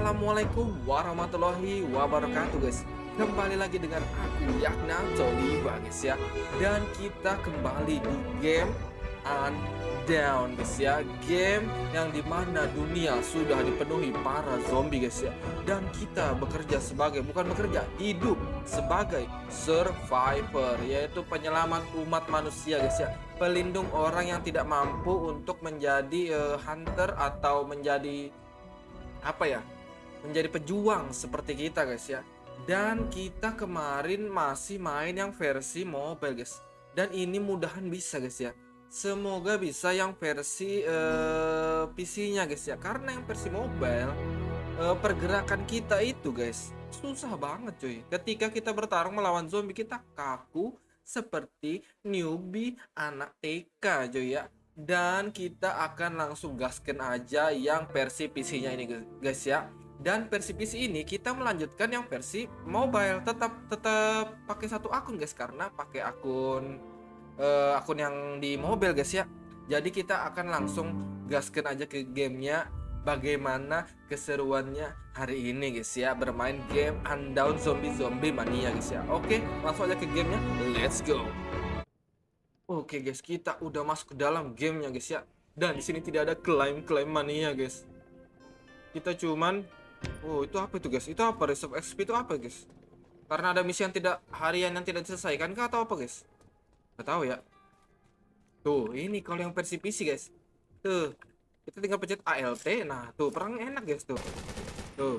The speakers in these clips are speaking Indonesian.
Assalamualaikum warahmatullahi wabarakatuh guys. Kembali lagi dengan aku Yaknato Liba guys ya. Dan kita kembali di game Undawn guys ya. Game yang dimana dunia sudah dipenuhi para zombie guys ya. Dan kita hidup sebagai survivor, yaitu penyelamat umat manusia guys ya. Pelindung orang yang tidak mampu untuk menjadi hunter atau menjadi menjadi pejuang seperti kita guys ya. Dan kita kemarin masih main yang versi mobile guys, dan ini mudahan bisa guys ya. Semoga bisa yang versi PC-nya guys ya, karena yang versi mobile pergerakan kita itu guys susah banget cuy. Ketika kita bertarung melawan zombie, kita kaku seperti newbie anak TK cuy ya. Dan kita akan langsung gasken aja yang versi PC-nya ini guys ya. Dan versi PC ini kita melanjutkan yang versi mobile, tetap pakai satu akun guys, karena pakai akun yang di mobile guys ya. Jadi kita akan langsung gasken aja ke gamenya, bagaimana keseruannya hari ini guys ya, bermain game Undawn Zombie Mania guys ya. Oke, langsung aja ke gamenya, let's go. Oke guys, kita udah masuk ke dalam gamenya guys ya. Dan di sini tidak ada klaim mania guys. Kita cuman, itu apa itu guys? Itu apa? Reserve XP itu apa guys? Karena ada misi yang harian yang tidak diselesaikan kah atau apa guys? Gak tahu ya. Tuh, ini kalau yang versi PC guys. Tuh, kita tinggal pencet ALT. Nah, tuh perang enak guys tuh. Tuh.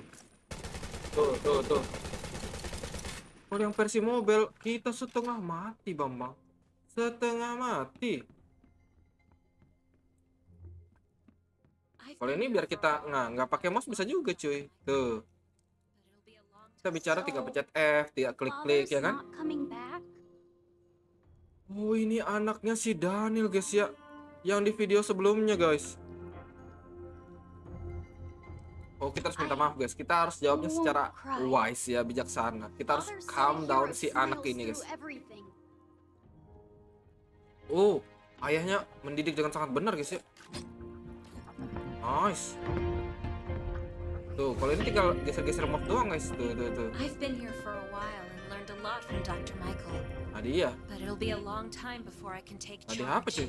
Kalau yang versi mobile kita setengah mati Bambang. Setengah mati. Kalau ini biar kita nggak pakai mouse bisa juga cuy. Tuh. Kita bicara tinggal pencet F, tidak klik ya kan? Oh, ini anaknya si Daniel guys ya, yang di video sebelumnya guys. Oh, kita harus minta maaf guys. Kita harus jawabnya secara wise ya, bijaksana. Kita harus calm down si anak ini guys. Oh, ayahnya mendidik dengan sangat benar guys ya. Nice. Tuh, kalau ini tinggal geser-geser mouse doang guys. Tuh. I've been here for a while and learned a lot from Dr. Michael. Iya. But it'll be a long time before I can take charge. Apa cuy?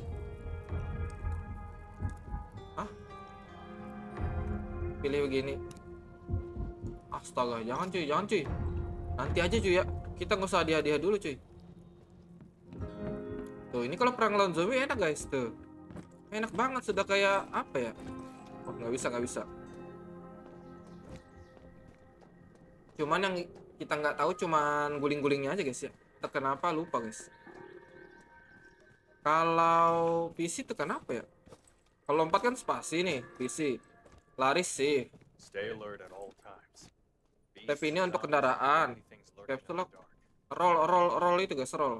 Hah? Pilih begini. Astaga, jangan cuy. Nanti aja cuy ya. Kita nggak usah hadiah dulu cuy. Tuh, ini kalau perang lawan zombie enak guys tuh. Enak banget, sudah kayak apa ya? Oh, nggak bisa. Cuman yang kita nggak tahu cuman guling-gulingnya aja guys ya. Entah kenapa lupa guys. Kalau PC tuh kenapa ya? Kalau lompat kan spasi nih, PC. Lari sih. Tapi ini untuk kendaraan. Caps lock. Roll itu guys, roll.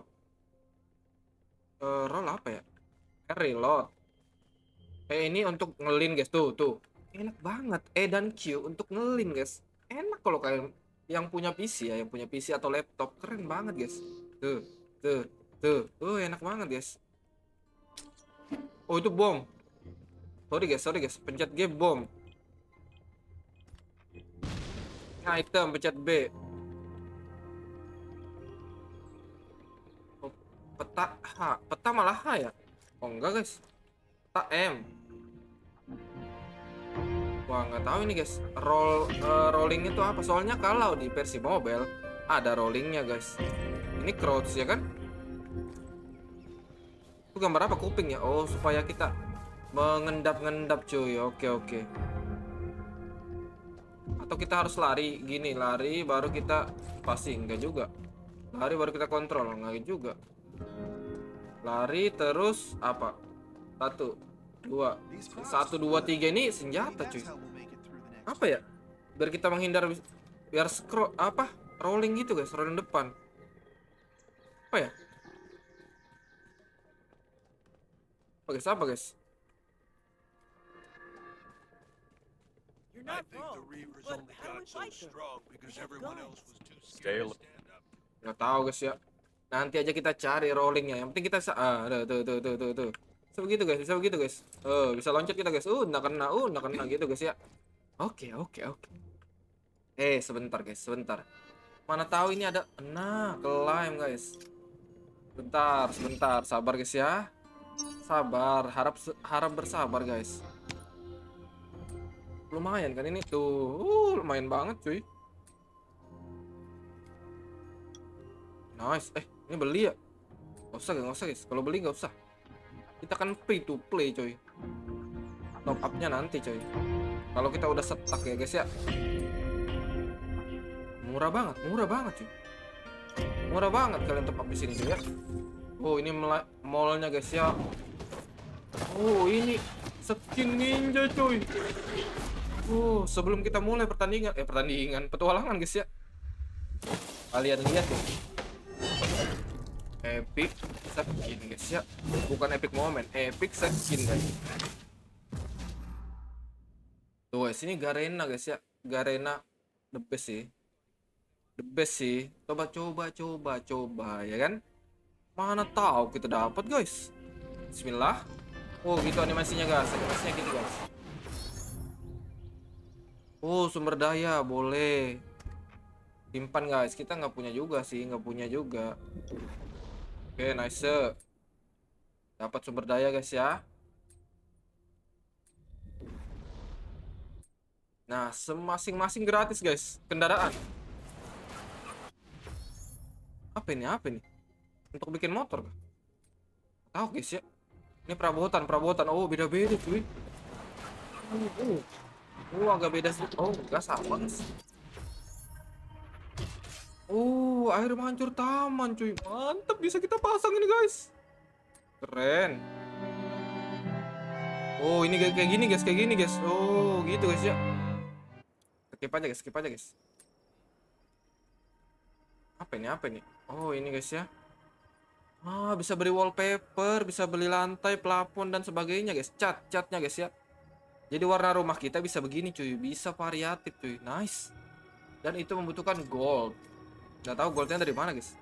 Roll apa ya? Reload. Ini untuk ngelin guys, tuh. Enak banget. Dan Q untuk ngelin guys. Enak kalau kalian yang punya PC ya, yang punya PC atau laptop, keren banget guys. Tuh, enak banget guys. Oh, itu bom. Sorry guys, pencet G bom. Item pencet B. Oh, peta malah H ya? Oh enggak guys. Peta M. Wah, nggak tahu ini guys. Rolling itu apa? Soalnya kalau di versi mobile ada rollingnya guys. Ini crouch ya kan? Itu gambar apa? Kuping ya? Oh, supaya kita mengendap cuy. Oke. Atau kita harus lari gini, lari baru kita pasti enggak juga. Lari baru kita kontrol, enggak juga. Lari terus apa? 1 2 3 ini senjata cuy. Apa ya? Biar kita menghindar, biar scroll rolling gitu guys, rolling depan. Apa ya? Apa guys? Nggak tahu guys ya. Nanti aja kita cari rollingnya. Yang penting kita tuh. Bisa begitu guys. Bisa loncat kita guys. Nggak kena gitu guys ya. Oke. Sebentar guys, sebentar. Mana tahu ini ada. Nah, climb guys. Sebentar, sabar guys ya. Sabar, harap bersabar guys. Lumayan kan ini tuh. Lumayan banget cuy. Nice. Ini beli ya? Gak usah guys. Kalau beli gak usah. Kita kan free to play coy. Top up-nya nanti coy. Kalau kita udah setak ya guys ya. Murah banget cuy. Murah banget kalian top up di sini cuy ya. Oh, ini mallnya guys ya. Oh, ini skin ninja cuy. Oh, sebelum kita mulai petualangan guys ya. Kalian lihat tuh. Epic skin guys ya. Bukan epic moment, epic skin guys. Tuh guys, ini Garena guys ya. Garena the best sih. The best sih. Coba ya kan. Mana tahu kita dapat guys. Bismillah. Oh, gitu animasinya guys. Animasinya gitu guys. Oh, sumber daya boleh. Simpan guys. Kita nggak punya juga sih, nggak punya juga. Oke, nice. Dapat sumber daya guys ya. Nah, masing-masing gratis guys. Kendaraan. Apa ini? Untuk bikin motor kah? Tahu guys ya. Ini perabotan. Oh, beda-beda cuy. Agak beda sih. Oh, enggak sama guys. Oh, air mancur taman cuy. Mantap, bisa kita pasang ini guys. Keren. Oh, ini kayak gini guys. Oh, gitu guys ya. Skip aja guys. Apa ini? Oh, ini guys ya. Bisa beli wallpaper, bisa beli lantai, plafon dan sebagainya guys. Catnya guys ya. Jadi warna rumah kita bisa begini cuy, bisa variatif cuy. Nice. Dan itu membutuhkan gold. Nggak tahu goldnya dari mana guys.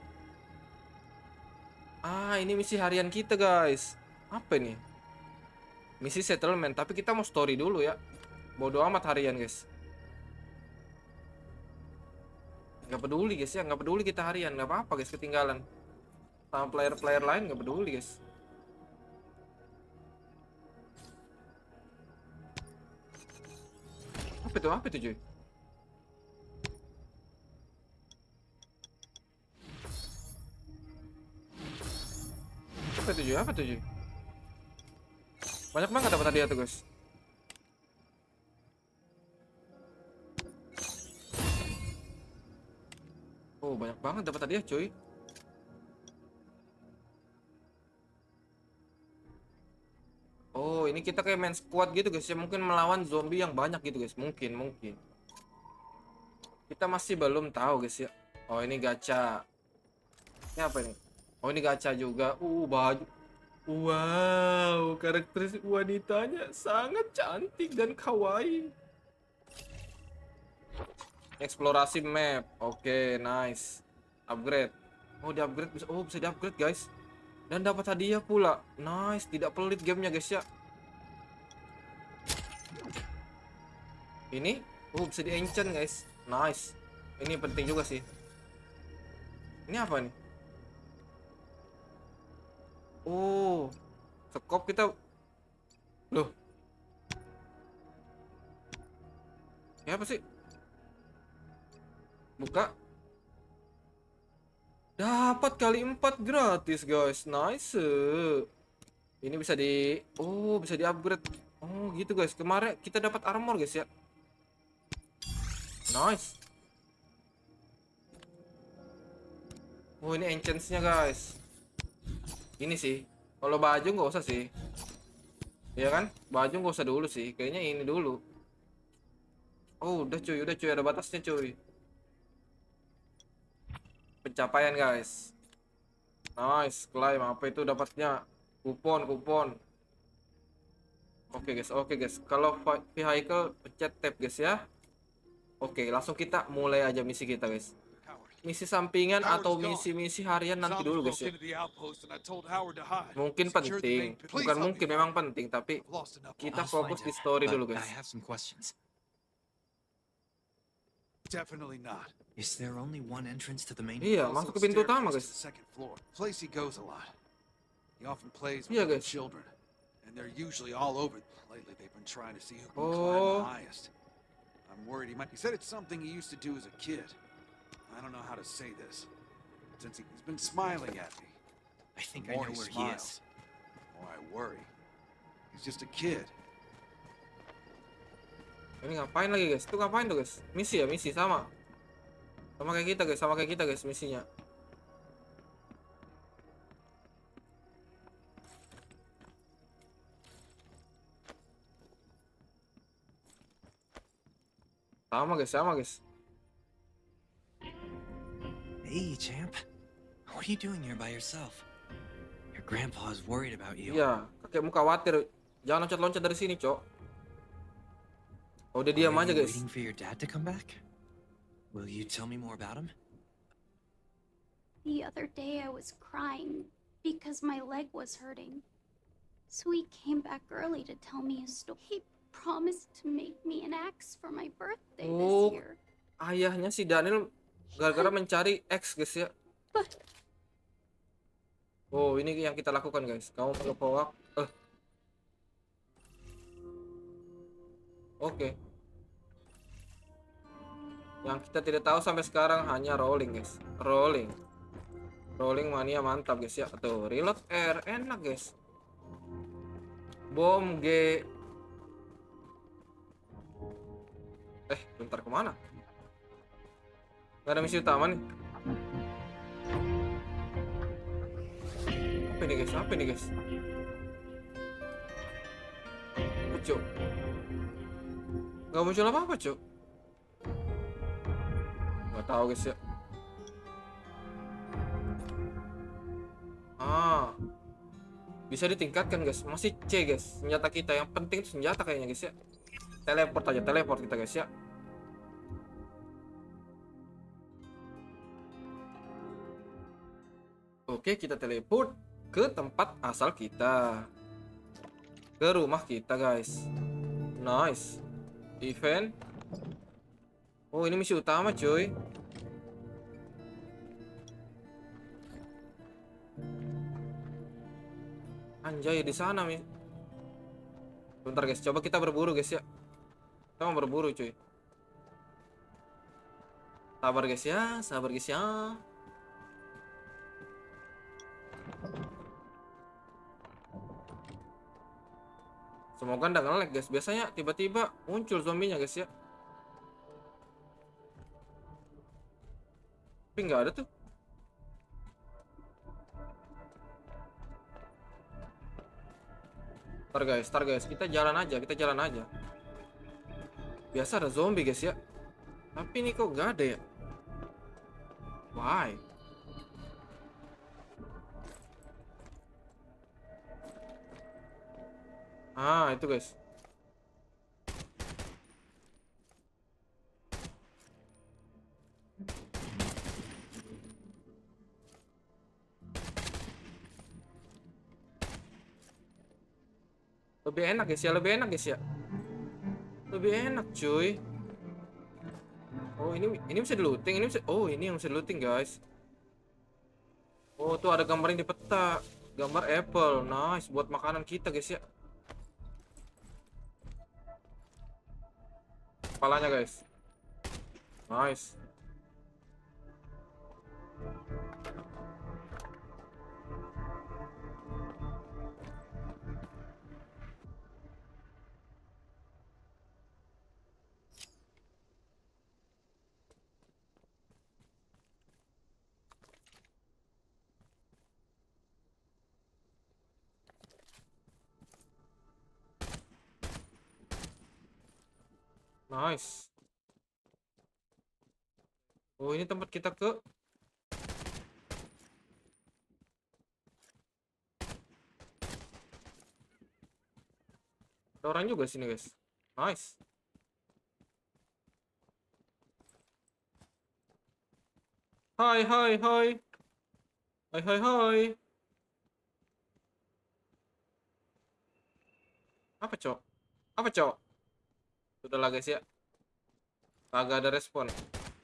Ini misi harian kita guys. Apa ini? Misi settlement, tapi kita mau story dulu ya. Bodoh amat harian guys. Nggak peduli guys ya, nggak peduli kita harian, nggak apa-apa guys ketinggalan. Sama player-player lain nggak peduli guys. Apa itu cuy? Apa itu cuy? Banyak banget dapat hadiah tuh guys. Oh, banyak banget dapat hadiah cuy. Oh, ini kita kayak main squad gitu guys ya. Mungkin melawan zombie yang banyak gitu guys. Mungkin. Kita masih belum tahu guys ya. Oh, ini gacha. Ini apa ini? Oh, ini gacha juga. Baju. Wow, karakteristik wanitanya sangat cantik dan kawaii. Eksplorasi map. Oke, nice. Upgrade. Oh, di-upgrade bisa. Oh, bisa di-upgrade guys. Dan dapat hadiah pula. Nice, tidak pelit gamenya guys ya. Ini, bisa di-enchant guys. Nice. Ini penting juga sih. Ini apa nih? Oh, skop kita. Loh. Ya apa sih? Buka. Dapat kali 4 gratis guys. Nice. Ini bisa bisa di-upgrade. Oh, gitu guys. Kemarin kita dapat armor guys ya. Nice. Oh, ini enchants-nya guys. Ini sih. Kalau baju nggak usah sih. Ya kan? Baju nggak usah dulu sih. Kayaknya ini dulu. Oh, udah cuy, ada batasnya cuy. Pencapaian guys. Nice, climb. Apa itu dapatnya? Kupon. Oke guys. Kalau vehicle pencet tab guys ya. Oke, langsung kita mulai aja misi kita guys. Misi sampingan atau misi harian nanti dulu guys ya. Mungkin penting, bukan mungkin, memang penting, tapi kita fokus di story dulu guys. Definitely not. Is there only one entrance to the main? Iya, Also, masuk a ke pintu utama, staircase to guys. the second floor. Place he goes a lot. He often plays with Iya, little guys. children, and they're usually all over. Lately, they've been trying to see who can Oh. climb the highest. I'm worried he might. He said it's something he used to do as a kid. I don't know how to say this. Since he's been smiling at me. I think The I more know he where he smiles, is. the more I worry. He's just a kid. Ini ngapain lagi, guys? Itu ngapain tuh, guys? Misi ya, misi sama. Sama kayak kita, guys. Sama kayak kita, guys, misinya. Sama, guys. Sama, guys. Hey, champ. What are you doing here by yourself? Your grandpa is worried about you. Iya, kakekmu khawatir. Jangan loncat-loncat dari sini, Cok. Oh, udah diam Are aja, you guys. waiting for your dad to come back? Will you tell me more about him? The other day I was crying because my leg was hurting. So he came back early to tell me a story. He promised to make me an axe for my birthday Oh. this year. Ayahnya si Daniel gara-gara mencari X, guys ya. But Oh, ini yang kita lakukan, guys. Kamu perlu bawa. Oke. Yang kita tidak tahu sampai sekarang hanya rolling, guys. Rolling. Rolling mania mantap, guys ya. Tuh, reload R enak, guys. Bom G. Bentar, kemana? Gak ada misi utama nih. Apa ini, guys? Apa ini, guys? Cuk. Gak muncul apa-apa, Cuk. Gak tahu, guys ya. Bisa ditingkatkan, guys. Masih C, guys. Senjata kita yang penting itu senjata kayaknya, guys ya. Teleport aja, teleport kita, guys ya. Oke, kita teleport ke tempat asal kita. Ke rumah kita, guys. Nice. Event. Oh, ini misi utama, cuy. Anjay, di sana, Mi. Bentar, guys. Coba kita berburu, guys ya. Kita mau berburu, cuy. Sabar, guys ya. Sabar, guys ya. Semoga nggak nge-lag, guys. Biasanya tiba-tiba muncul zombinya, guys ya. Tapi nggak ada tuh. Ntar guys, kita jalan aja, Biasa ada zombie, guys ya. Tapi ini kok nggak ada ya? Why? Itu, guys. Lebih enak, guys ya, lebih enak, cuy. Oh, ini bisa di-looting, oh, ini yang bisa di-looting, guys. Oh, tuh ada gambar yang di peta, gambar apple. Nice, buat makanan kita, guys ya. Kepalanya, guys. Nice. Nice. Oh, ini tempat kita ke. Ada orang juga sini, guys. Nice. Hai. Hai. Apa, Cok? Sudah lah, guys ya. Kagak ada respon.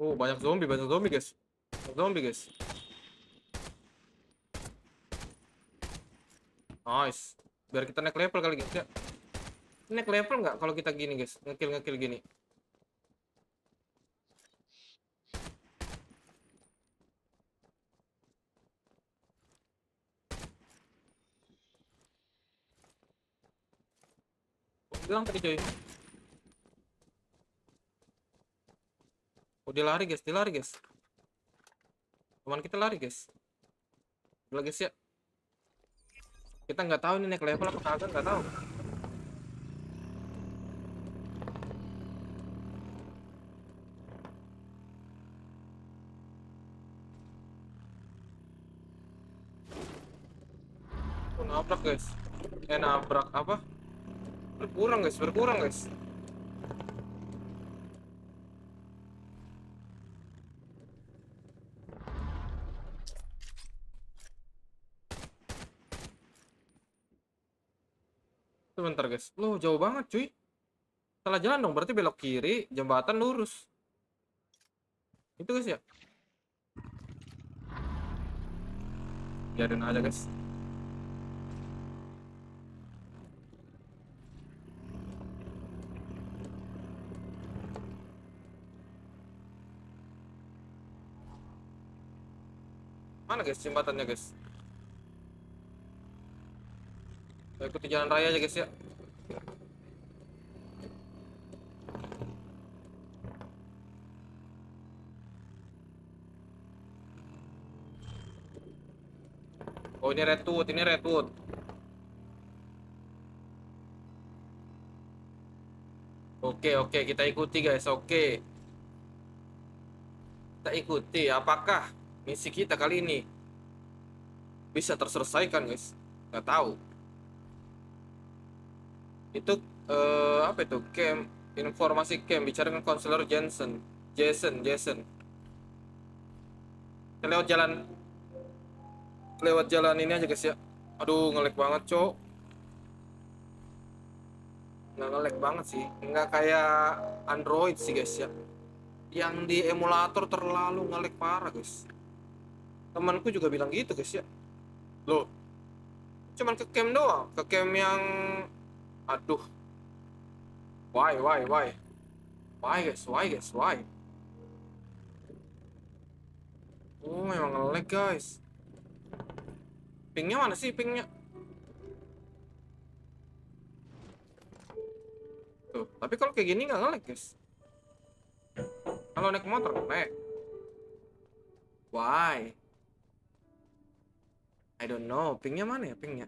Oh, banyak zombie guys. Banyak zombie guys. Nice. Biar kita naik level kali guys ya. Naik level nggak kalau kita gini guys, ngekill gini. Bilang tadi coy. Oh, dia lari guys. Teman kita lari guys. Udah guys ya. Kita nggak tahu ini naik level apa kagak, nggak tahu. Oh, nabrak guys. Nabrak apa? Berkurang guys. Sebentar guys. Loh, jauh banget cuy. Salah jalan dong, berarti belok kiri, jembatan lurus. Itu guys ya. Biarin aja guys. Mana guys jembatannya guys? Kita ikuti jalan raya aja guys ya. Oh, ini redwood. Oke, kita ikuti guys. Oke. Kita ikuti apakah misi kita kali ini bisa terselesaikan guys? Nggak tahu. Itu apa itu? Camp, informasi camp, bicara dengan konselor Jason. Kita lewat jalan ini aja guys ya. Aduh, ngelag banget cok. Nggak ngelag banget sih, nggak kayak Android sih guys ya. Yang di emulator terlalu ngelag parah guys. Temanku juga bilang gitu guys ya. Loh, cuman ke camp doang, ke camp yang aduh. Why guys? Oh, memang ngelag guys. Pingnya mana sih pingnya? Tuh, tapi kalau kayak gini nggak nge-lag guys. Kalau naik motor nge-lag. Why? I don't know. Pingnya mana ya pingnya?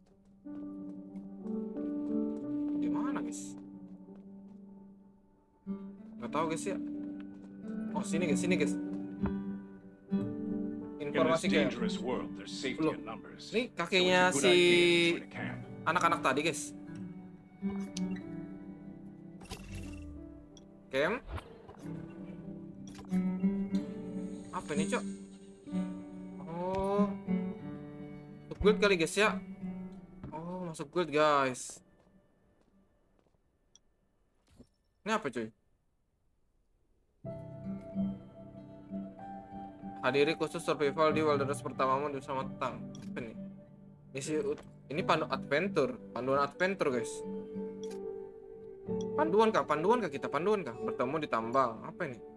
Di mana guys? Nggak tahu guys ya. Oh, sini guys. Informasi kayak. Loh, ini kakinya si anak-anak tadi guys. Camp. Apa ini cok? Oh, masuk guild kali guys ya. Oh, masuk guild guys. Ini apa cuy? Hadiri khusus survival di Wilderness pertamamu di Sama Tang. Apa nih? Ini panduan adventure guys. Panduan kah kita? Bertemu di tambang. Apa ini?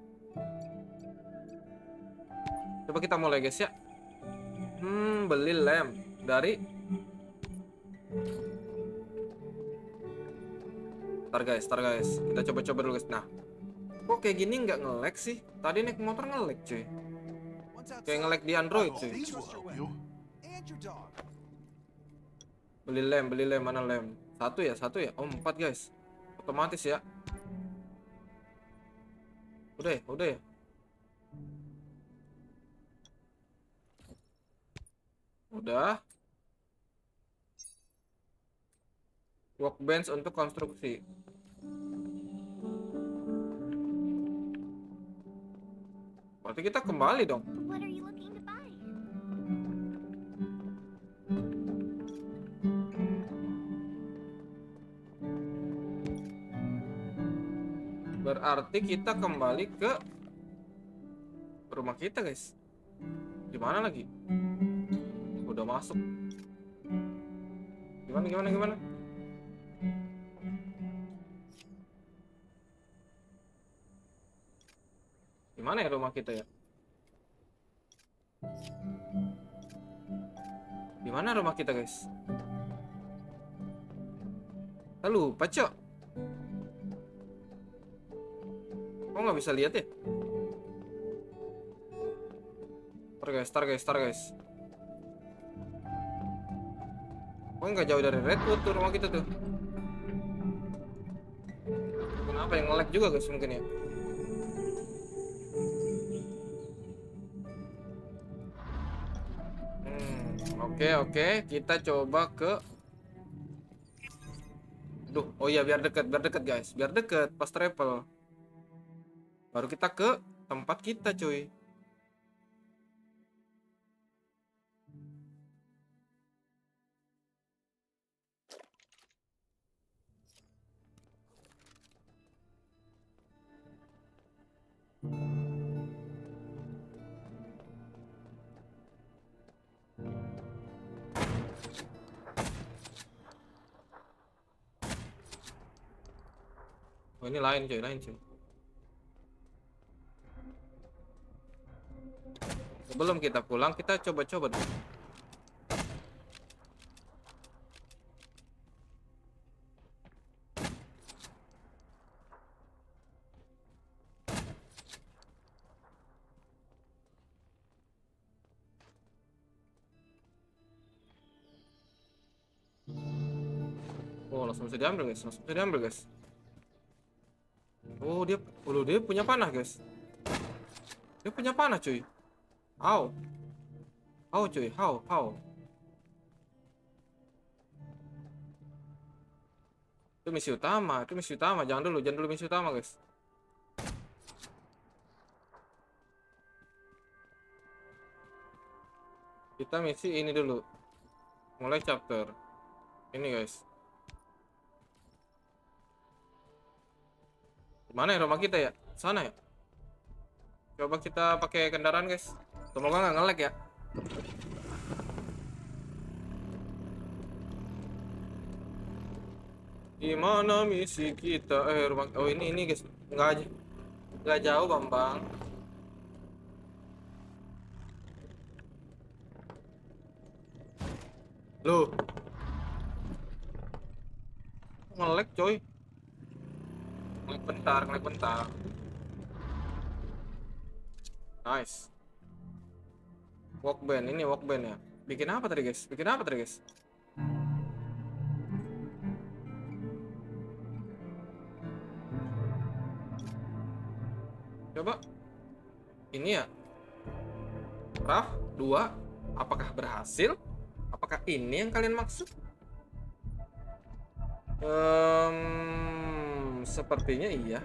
Coba kita mulai guys ya. Beli lem dari. Ntar guys. Kita coba dulu guys. Nah, kok kayak gini nggak nge-lag sih? Tadi naik motor nge-lag cuy. Kayak nge-lag di Android cuy. Beli lem, mana lem? Satu ya. Oh, 4 guys. Otomatis ya. Udah ya. Udah. Workbench untuk konstruksi. Berarti kita kembali dong. What are you looking to buy? Berarti kita kembali ke rumah kita, guys. Di mana lagi? Udah masuk. Gimana? Gimana ya rumah kita ya? Di mana rumah kita, guys? Halo, Pacok. Kok nggak bisa lihat ya? Tar guys. Kok nggak jauh dari Redwood tuh rumah kita tuh? Kenapa yang nge-lag juga, guys, mungkin ya? Oke, kita coba ke. Duh, oh iya, biar deket guys, biar deket pas travel. Baru kita ke tempat kita, cuy. Oh, ini lain cuy. Sebelum kita pulang, kita coba-coba dulu. Oh, langsung bisa diambil, guys. Oh, dia punya panah, guys. Dia punya panah, cuy. How, cuy, how. Itu misi utama. Jangan dulu misi utama, guys. Kita misi ini dulu. Mulai chapter ini, guys. Mana ya rumah kita ya? Sana ya? Coba kita pakai kendaraan, guys. Semoga nggak nge-lag ya. Gimana misi kita? Rumah. Oh, ini guys. Nggak jauh, Bambang. Loh. Nge-lag, coy. Nge-lag bentar. Nice. Walkband ya. Bikin apa tadi, guys? Coba. Ini ya. Raf 2. Apakah berhasil? Apakah ini yang kalian maksud? Sepertinya iya.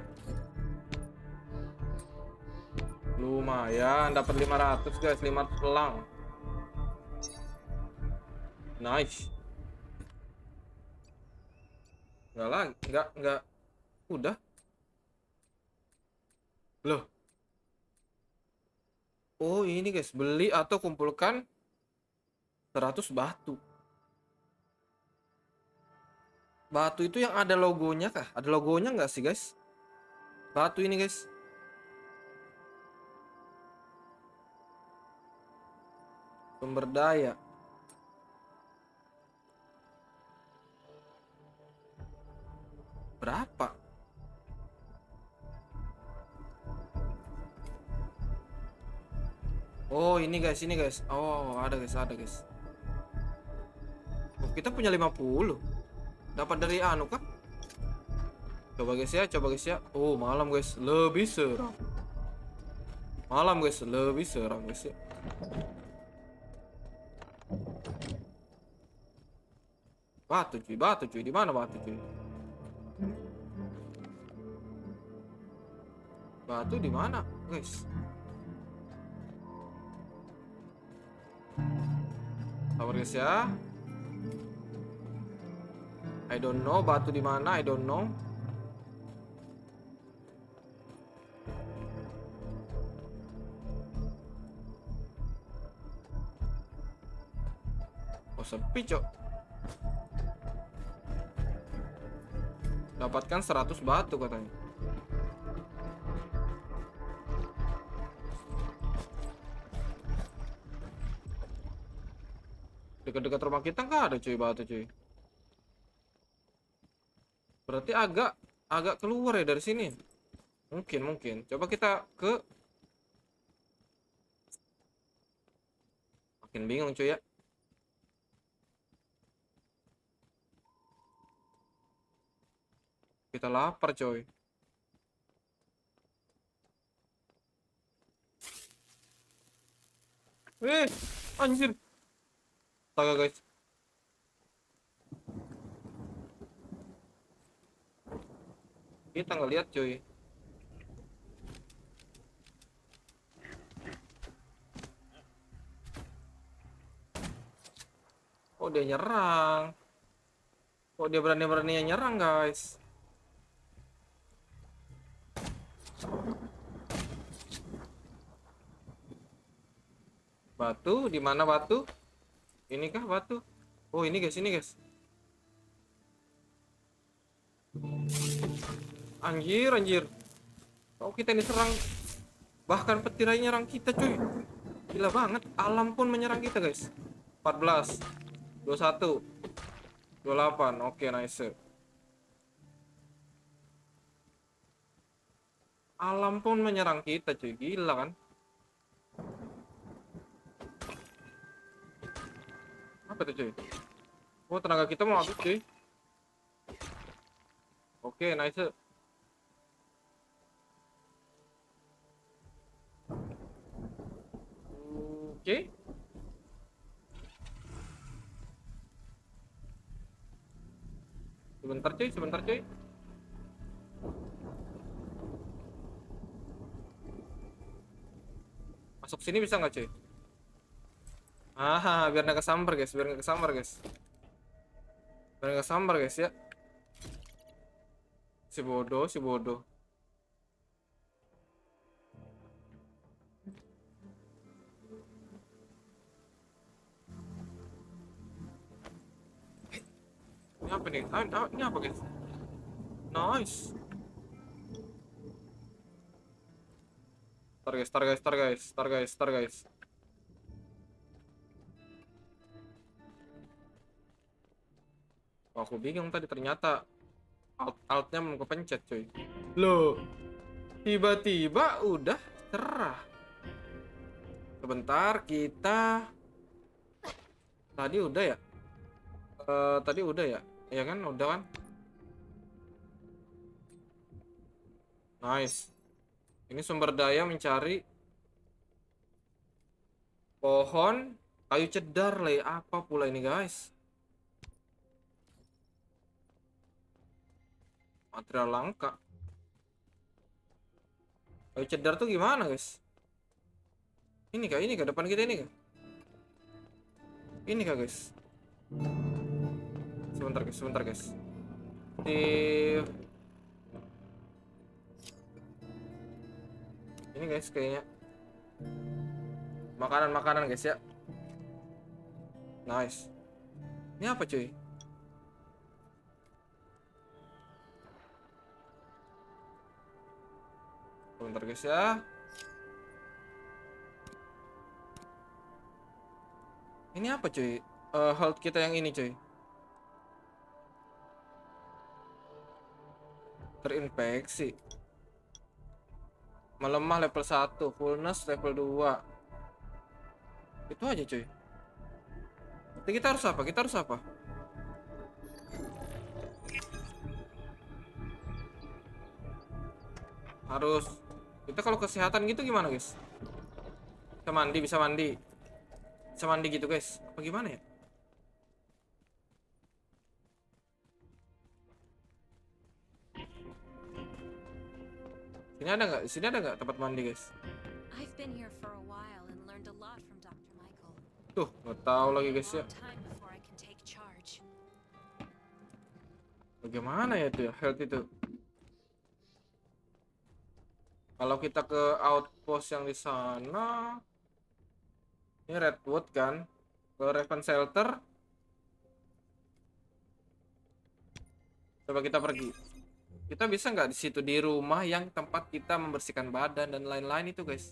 Lumayan, dapat 500, guys, 500 pelang. Nice. Enggak. Udah. Loh. Oh, ini, guys, beli atau kumpulkan 100 batu. Batu itu yang ada logonya kah? Ada logonya nggak sih, guys? Batu ini, guys. Sumber daya. Berapa? Oh, ini guys. Oh, ada guys. Oh, kita punya 50. Dapat dari anu kah? Coba guys ya. Oh, malam guys, lebih seram. Guys ya. Batu cuy. Di mana batu cuy? Batu di mana, guys? Sabar guys ya. I don't know batu di mana, I don't know. Oh, sepi, Cok. Dapatkan 100 batu katanya. Dekat-dekat rumah kita nggak ada cuy batu cuy. Berarti agak keluar ya dari sini. Mungkin. Coba kita ke. Makin bingung cuy ya. Kita lapar coy. Anjir. Astaga guys. Kita ngeliat cuy. Oh dia nyerang. Kok dia berani-beraninya nyerang guys. Batu, di mana batu? Ini kah batu? Oh, ini guys, ini guys. Anjir. Oh, kita diserang. Bahkan petir aja nyerang kita, cuy. Gila banget, alam pun menyerang kita, guys. 14, 21, 28. Oke, nice. Alam pun menyerang kita, cuy. Gila kan? Apa tuh cuy? Oh tenaga kita mau habis cuy. Oke nice. Oke. Sebentar cuy. Masuk sini bisa nggak cuy? Biar nggak kesambar guys, Biar nggak kesambar guys ya. Si bodoh. Ini apa nih? Ini apa guys? Nice. Star guys. Oh, aku bingung tadi ternyata altnya mau kepencet cuy. Loh, tiba-tiba udah cerah. Sebentar kita tadi udah ya? Tadi udah ya? Ya kan, udah kan? Nice. Ini sumber daya mencari pohon kayu cedar le. Apa pula ini guys? Material langka. Kayu cedar tuh gimana guys? Ini kah depan kita ini kah? Ini kah guys? Sebentar guys. Ini guys kayaknya makanan guys ya. Nice. Ini apa cuy? Bentar guys ya. Ini apa cuy? Health kita yang ini cuy. Terinfeksi. Melemah level 1, fullness level 2. Itu aja cuy. Jadi kita harus apa? Harus. Kita kalau kesehatan gitu gimana guys? Bisa mandi gitu guys. Apa gimana ya? Sini ada nggak tempat mandi guys? I've been here for a while and learned a lot from Dr. Michael. Tuh, nggak tahu lagi guys ya. Long time before I can take charge. Bagaimana ya itu ya health itu? Kalau kita ke outpost yang di sana, ini Redwood kan, ke Raven Shelter, Coba kita pergi. Kita bisa nggak di situ, di rumah yang tempat kita membersihkan badan dan lain-lain itu, guys?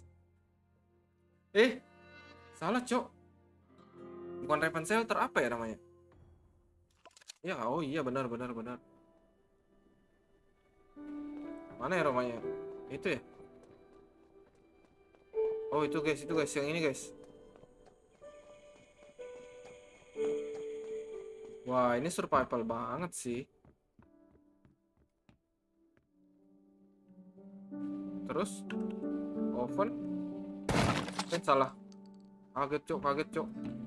Salah, Cok. Bukan Raven Shelter, apa ya namanya? Ya, oh iya, benar. Mana ya rumahnya? Itu ya? Oh, itu guys, yang ini, guys. Wah, ini survival banget sih. Terus oven salah. Kaget, Cok.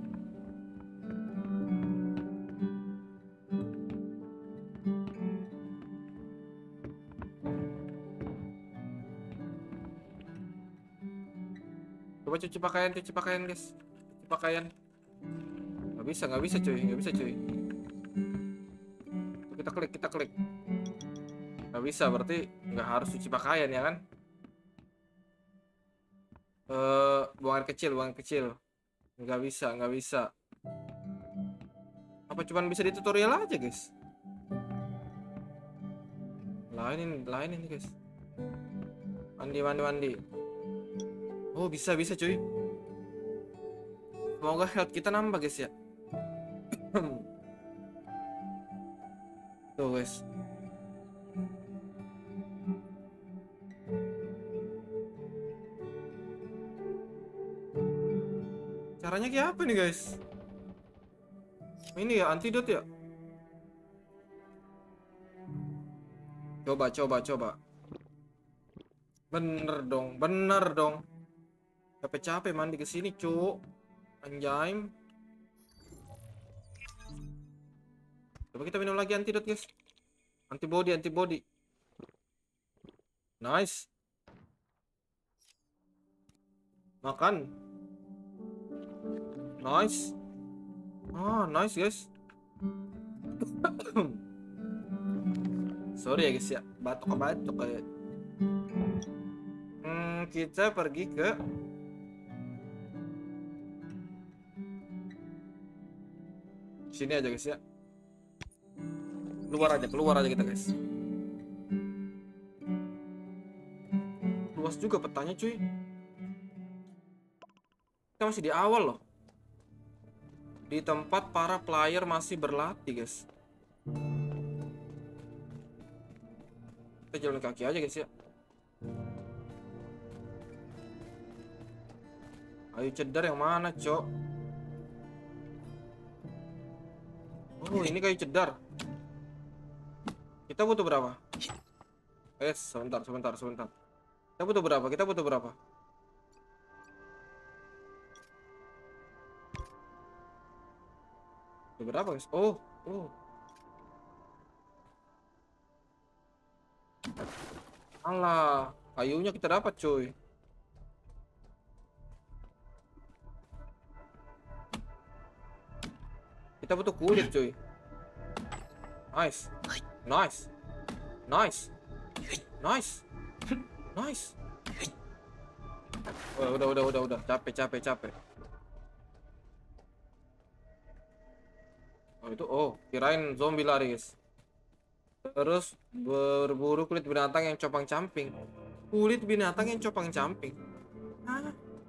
Coba cuci pakaian, guys. Cuci pakaian. Nggak bisa, cuy. Kita klik. Nggak bisa, berarti nggak harus cuci pakaian ya kan? Buang air kecil. Nggak bisa. Apa cuman bisa di tutorial aja, guys? Lain ini, guys. Mandi. Oh, bisa, cuy. Semoga health kita nambah, guys ya. Tuh, guys. Caranya kayak apa nih, guys? Ini ya, antidot ya? Coba. Bener dong. Capek-capek mandi ke sini, Cuk. Anjay. Coba kita minum lagi antidot, guys. Antibody. Nice. Makan. Nice. Nice, guys. Sorry ya, guys ya. Batuk kayak. Kita pergi ke sini aja, guys ya. Keluar aja kita, guys. Luas juga petanya, cuy. Kita masih di awal loh. Di tempat para player masih berlatih, guys. Kita jalan kaki aja, guys ya. Ayo cedar yang mana, Cok? Oh, ini kayu cedar. Kita butuh berapa? Sebentar. Kita butuh berapa? Berapa, guys? Oh. Alah, kayunya kita dapat, cuy. Kita butuh kulit, cuy. Nice. Udah. Capek. Kirain zombie lari, guys. Terus berburu kulit binatang yang compang-camping. Hah?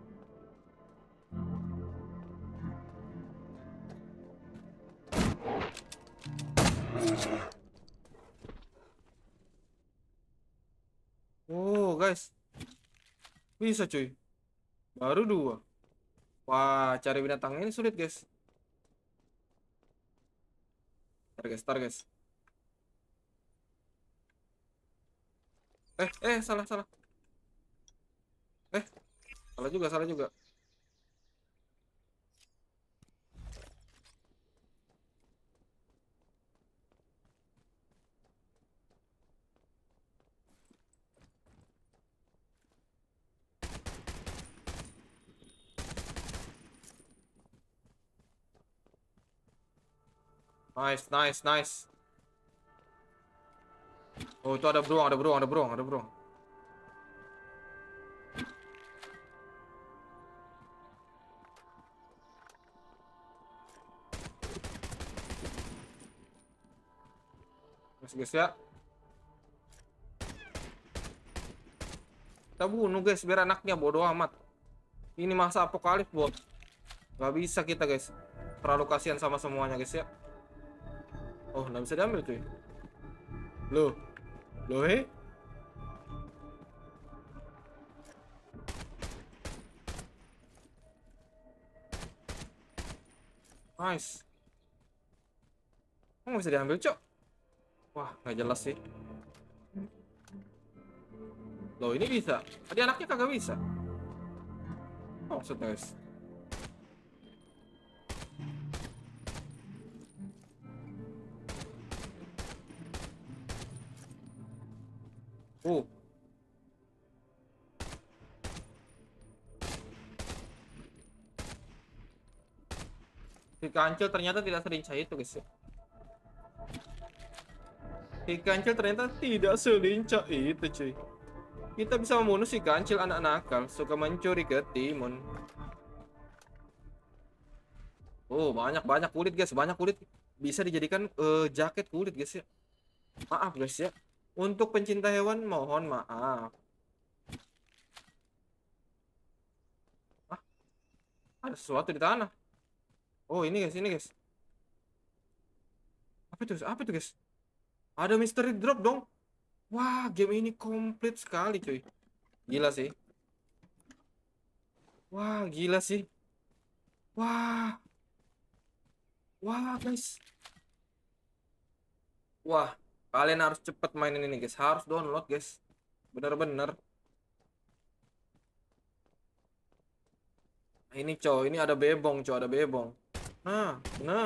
Oh, guys. Bisa, cuy. Baru 2. Wah, cari binatang ini sulit, guys. Tar, guys. Salah. Salah juga. Nice. Oh, itu ada beruang. guys ya. Kita bunuh guys biar anaknya, bodoh amat. Ini masa apokalips bot. Gak bisa kita guys. Terlalu kasihan sama semuanya guys ya. Oh, nggak bisa diambil cuy. Loh. Loh Nice. Nggak bisa diambil cok. Wah, nggak jelas sih. Loh, ini bisa. Tadi anaknya kagak bisa. Oh, maksudnya guys. Si kancil ternyata tidak selincah itu guys ya. Si kancil ternyata tidak selincah itu cuy. Kita bisa membunuh si kancil anak nakal, suka mencuri ketimun. Oh, banyak kulit guys, banyak kulit bisa dijadikan jaket kulit guys ya. Maaf guys ya. Untuk pencinta hewan mohon maaf. Ah, ada sesuatu di tanah. Oh, ini guys, ini guys. Apa itu? Apa itu guys? Ada mystery drop dong. Wah, game ini komplit sekali cuy. Gila sih. Wah, gila sih. Wah. Wah, guys. Wah, kalian harus cepet mainin ini guys. Harus download guys. Bener-bener. Ini cow, ini ada bebong cow, ada bebong. Nah,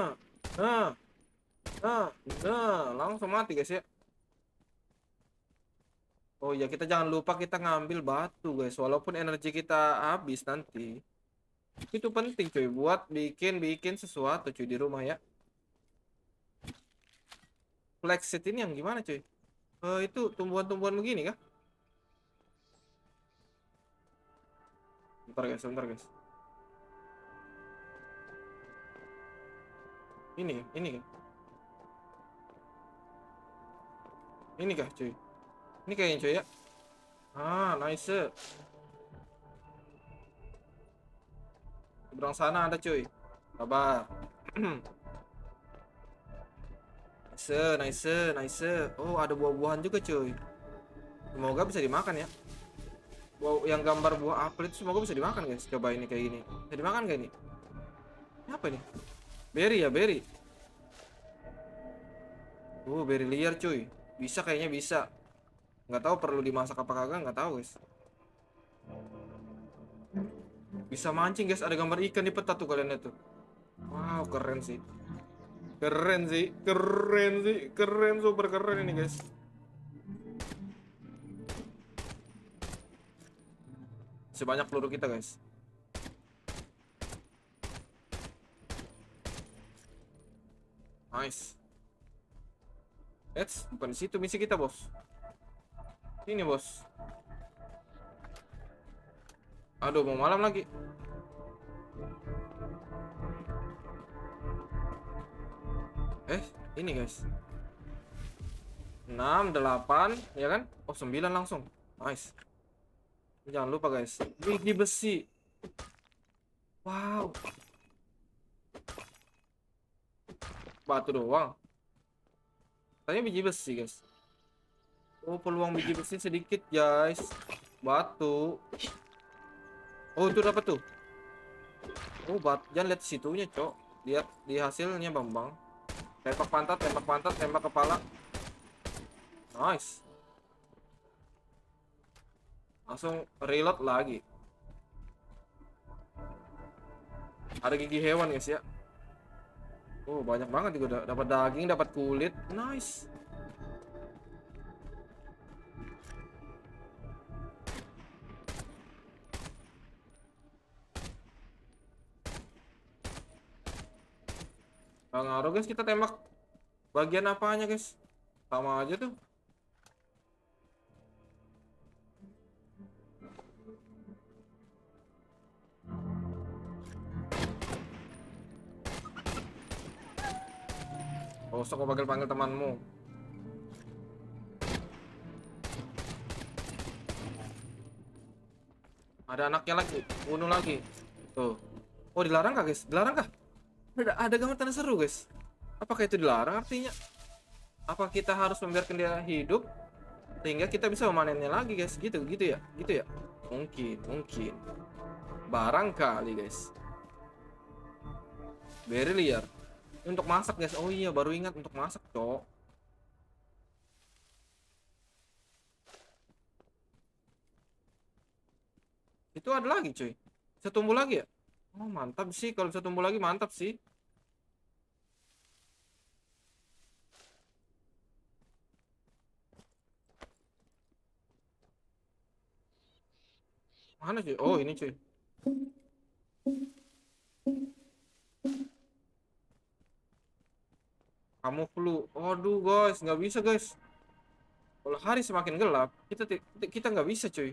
langsung mati guys ya. Oh ya, kita jangan lupa kita ngambil batu guys, walaupun energi kita habis nanti. Itu penting cuy buat bikin sesuatu cuy di rumah ya. Flexit ini yang gimana cuy? Itu tumbuhan-tumbuhan begini kah? Bentar guys, bentar guys. Ini kah? Ini kah cuy? Ini kayaknya cuy ya. Ah, nice. Seberang sana ada cuy. Sabar. Nice. Oh, ada buah-buahan juga cuy. Semoga bisa dimakan ya. Wow, yang gambar buah apel itu semoga bisa dimakan guys. Coba ini kayak gini. Bisa dimakan gak ini? Ini apa ini? Berry ya, berry. Berry liar cuy. Bisa kayaknya bisa. Nggak tahu perlu dimasak apa kagak, nggak tahu guys. Bisa mancing guys, ada gambar ikan di peta tuh kalian lihat tuh. Wow, keren sih. Keren, super keren ini guys. Sebanyak peluru kita guys. Nice. Bukan di situ misi kita bos. Ini bos. Aduh, mau malam lagi. Ini guys. 6, 8, ya kan? Oh, 9 langsung. Nice. Jangan lupa guys, biji besi. Wow. Batu doang. Tanya biji besi guys. Oh, peluang biji besi sedikit guys. Batu. Oh, itu dapat tuh. Oh, jangan lihat situnya cok. Lihat di hasilnya bambang. Tembak pantat, tembak kepala. Nice. Langsung reload lagi. Ada gigi hewan guys ya. Oh, banyak banget juga. Dapat daging, dapat kulit. Nice. Gak ngaruh guys, kita tembak bagian apanya guys. Sama aja tuh. Oh, sok panggil temanmu. Ada anaknya lagi, bunuh lagi. Tuh. Oh, dilarang kah, guys? Dilarang kah? Ada gambar tanda seru, guys. Apakah itu dilarang artinya? Apa kita harus membiarkan dia hidup sehingga kita bisa memanennya lagi, guys? Gitu ya? Gitu ya? Mungkin. Barangkali, guys. Very liar. Untuk masak, guys. Oh iya, baru ingat untuk masak, cok. Itu ada lagi, cuy. Bisa tumbuh lagi ya? Oh, mantap sih. Kalau bisa tumbuh lagi, mantap sih. Mana, cuy? Oh, ini, cuy. Kamu flu. Aduh, guys. Nggak bisa, guys. Kalau hari semakin gelap, kita nggak bisa, cuy.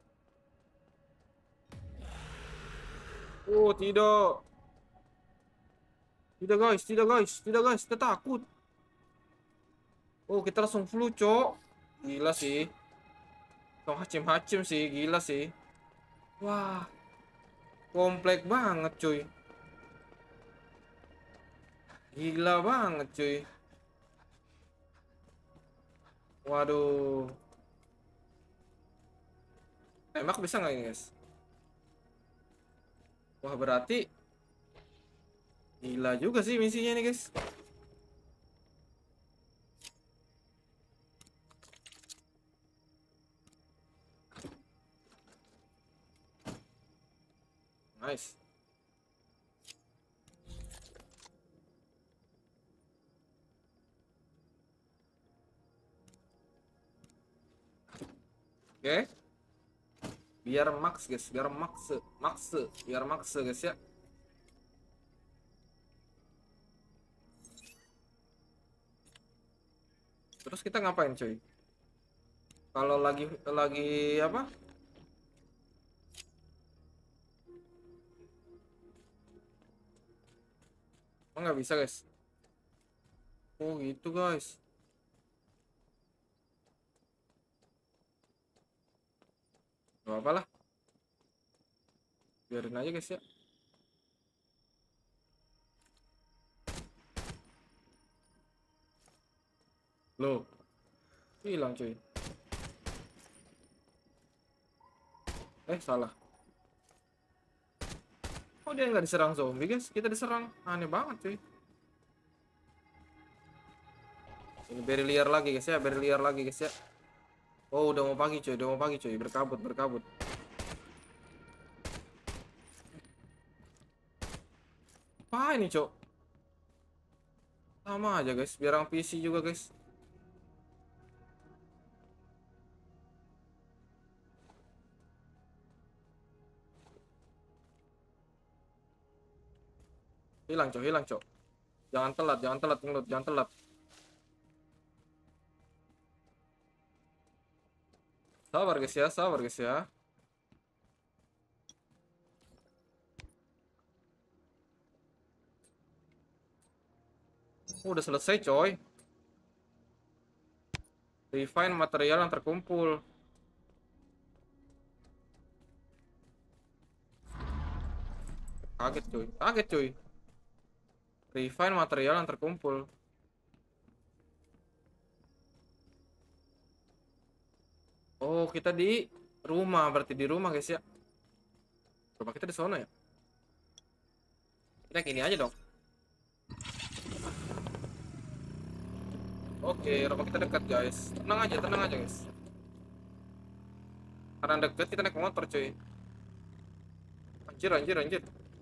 Oh, tidak. Tidak, guys. Kita takut. Oh, kita langsung flu, cok. Gila sih. Tong hacim-hacim sih, gila sih. Wah, komplek banget, cuy. Gila banget, cuy. Waduh. Tembak bisa nggak ini, guys? Wah, berarti gila juga sih misinya nih, guys. Nice. Oke. Biar max, guys. Biar max, guys ya. Terus kita ngapain, cuy? Kalau lagi apa? Oh, nggak bisa, guys. Oh, gitu, guys. Gak apa lah. Biarin aja, guys ya. Loh. Hilang, cuy. Salah. Oh, dia nggak diserang zombie, guys. Kita diserang. Aneh banget, cuy. Ini very liar lagi, guys ya. Very liar lagi, guys ya. Oh, udah mau pagi, cuy. Berkabut. Apa ini, cok? Sama aja, guys. Biar orang PC juga, guys. Hilang, cok. Jangan telat, ngelut, jangan telat. Sabar, guys ya. Udah selesai, coy. Refine material yang terkumpul. Kaget, cuy. Refine material yang terkumpul. Oh, kita di rumah, berarti di rumah, guys ya. Rumah kita di sana ya. Kita gini aja dong. Oke, rumah kita dekat, guys. Tenang aja, guys. Karena dekat kita naik motor, cuy. Anjir.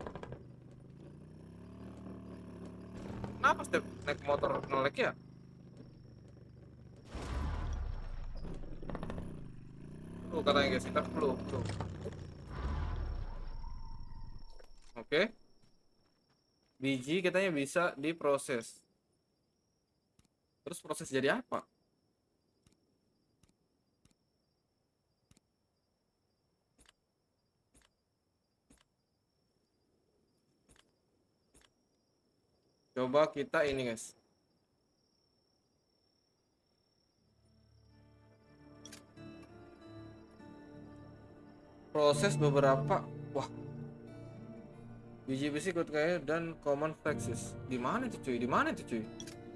Kenapa setiap naik motor nolek ya? Tuh katanya, guys, kita flu. Oke. Biji katanya bisa diproses. Terus proses jadi apa? Coba kita ini, guys. Proses beberapa. Wah, biji besi kuat kayu dan common flexes. Di mana itu cuy? Di mana itu cuy?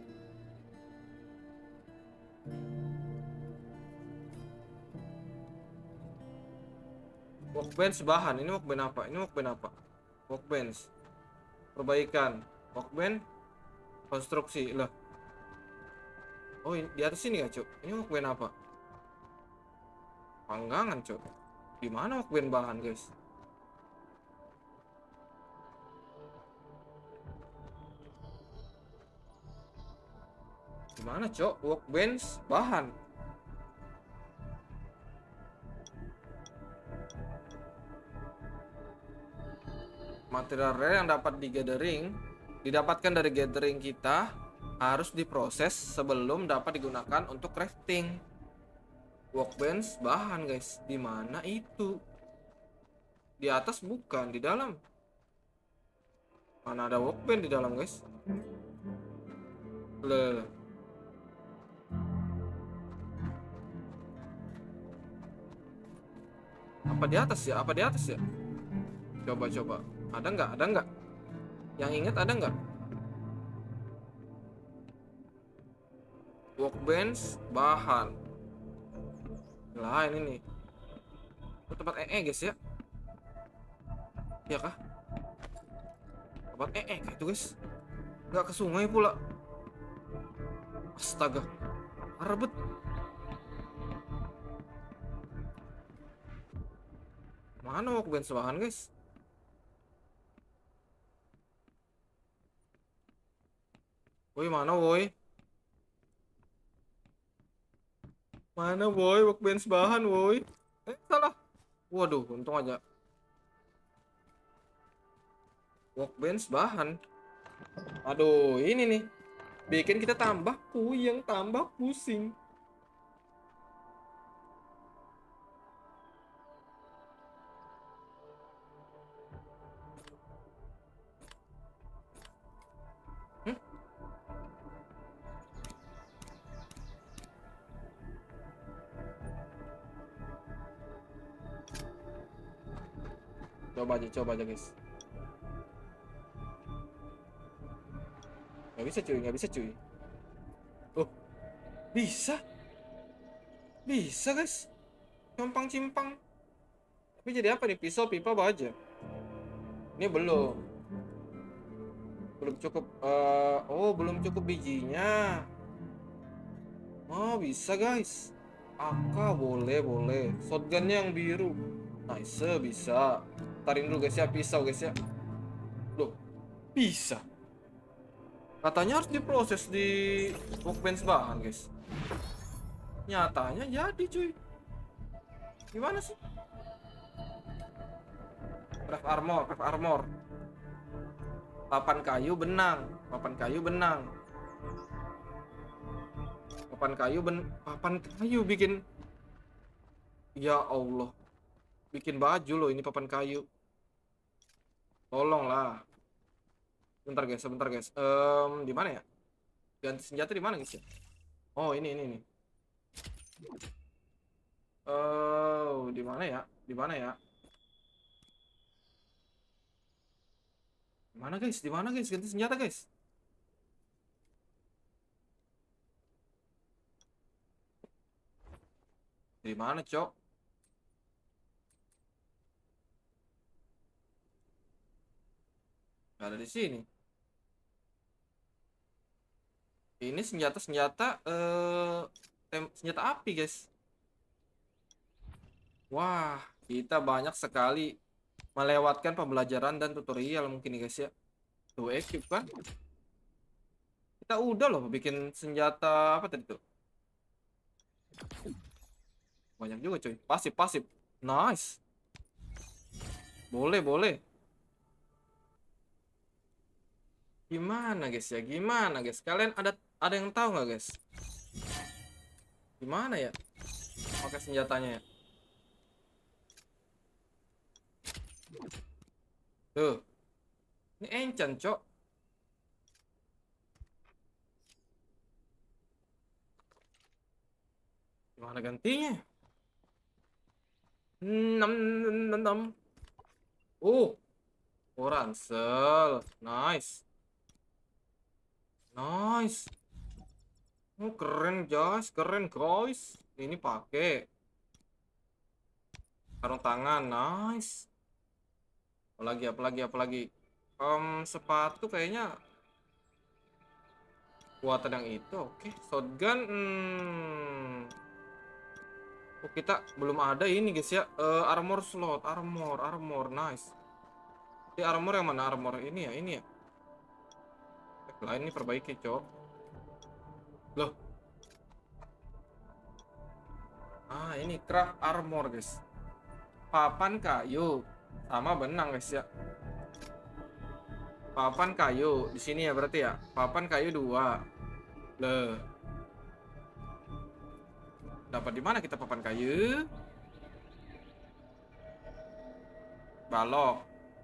Workbench bahan. Ini workbench apa? Ini workbench apa? Workbench. Perbaikan. Workbench konstruksi lah. Oh, di atas sini ya, Cuk. Ini workbench apa? Panggangan, Cuk. Di mana workbench bahan, guys? Di mana, Cuk? Workbench bahan. Material rare yang dapat didapatkan dari gathering kita harus diproses sebelum dapat digunakan untuk crafting. Workbench bahan, guys. Di mana itu? Di atas bukan, di dalam. Mana ada workbench di dalam, guys? Lele. Apa di atas ya? Apa di atas ya? Coba. Ada nggak? Ada nggak? Yang ingat ada nggak? Workbench bahan. Lah ini nih. Itu tempat guys ya. Iya kah? Tempat kayak itu guys. Nggak ke sungai pula. Astaga. Rebet. Mana workbench bahan guys? Woi, mana woi? Mana woi workbench bahan woi? Salah. Waduh, untung aja. Workbench bahan. Aduh, ini nih. Bikin kita tambah puyeng, tambah pusing. Coba aja guys. Nggak bisa cuy. Oh, bisa guys. Compang cimpang. Tapi jadi apa nih? Pisau, pipa, baja. Ini belum cukup. Oh, belum cukup bijinya. Oh, bisa guys. AK boleh. Shotgunnya yang biru. Nice, bisa. Tarin dulu guys ya, pisau guys ya. Loh, bisa. Katanya harus diproses di workbench bahan guys. Nyatanya jadi cuy. Gimana sih? Craft armor. Papan kayu benang. Papan kayu bikin. Ya Allah. Bikin baju loh ini papan kayu. Tolonglah. Sebentar guys. Di mana ya? Ganti senjata di mana guys ya? Oh, ini. Oh, di mana ya? Di mana guys? Ganti senjata guys. Di mana, Cok? Gak ada di sini. Ini senjata senjata api guys. Wah, kita banyak sekali melewatkan pembelajaran dan tutorial mungkin nih guys ya. Tuh equip kan. Kita udah loh bikin senjata apa tadi tuh. Banyak juga coy. Pasif. Nice. Boleh. Gimana guys ya? Kalian ada yang tahu nggak guys? Gimana ya? Pakai senjatanya ya. Tuh. Ini enchant, Cok. Gimana gantinya? enam enam. Oh, ransel. Nice. Nice. Oh, keren guys, keren guys. Ini pakai sarung tangan, nice. Apalagi. Sepatu kayaknya buatan yang itu. Oke, shotgun. Oh, kita belum ada ini guys ya. Armor slot, armor, nice. Di armor yang mana armor? Ini ya. Lain ini perbaiki, cok. Loh. Ini craft armor, guys. Papan kayu sama benang, guys ya. Papan kayu di sini ya berarti ya. Papan kayu 2. Loh. Dapat di mana kita papan kayu? Balok.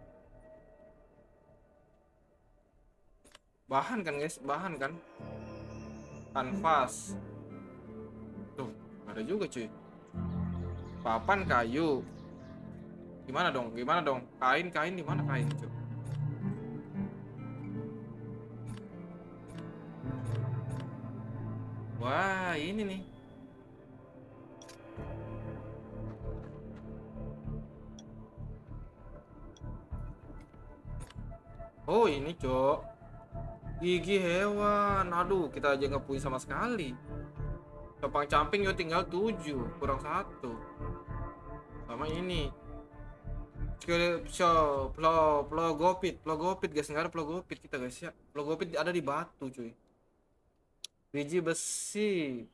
Bahan kan, guys? Bahan kan? Kanvas. Tuh, ada juga cuy. Papan kayu. Gimana dong? Kain di mana kain, cuy? Wah, ini nih. Oh, ini, cok. Gigi hewan. Aduh, kita aja nggak punya sama sekali. Topang camping yo tinggal 7, kurang 1. Sama ini. Plogopit guys, nggak ada plogopit kita guys ya. Plogopit ada di batu cuy. Biji besi.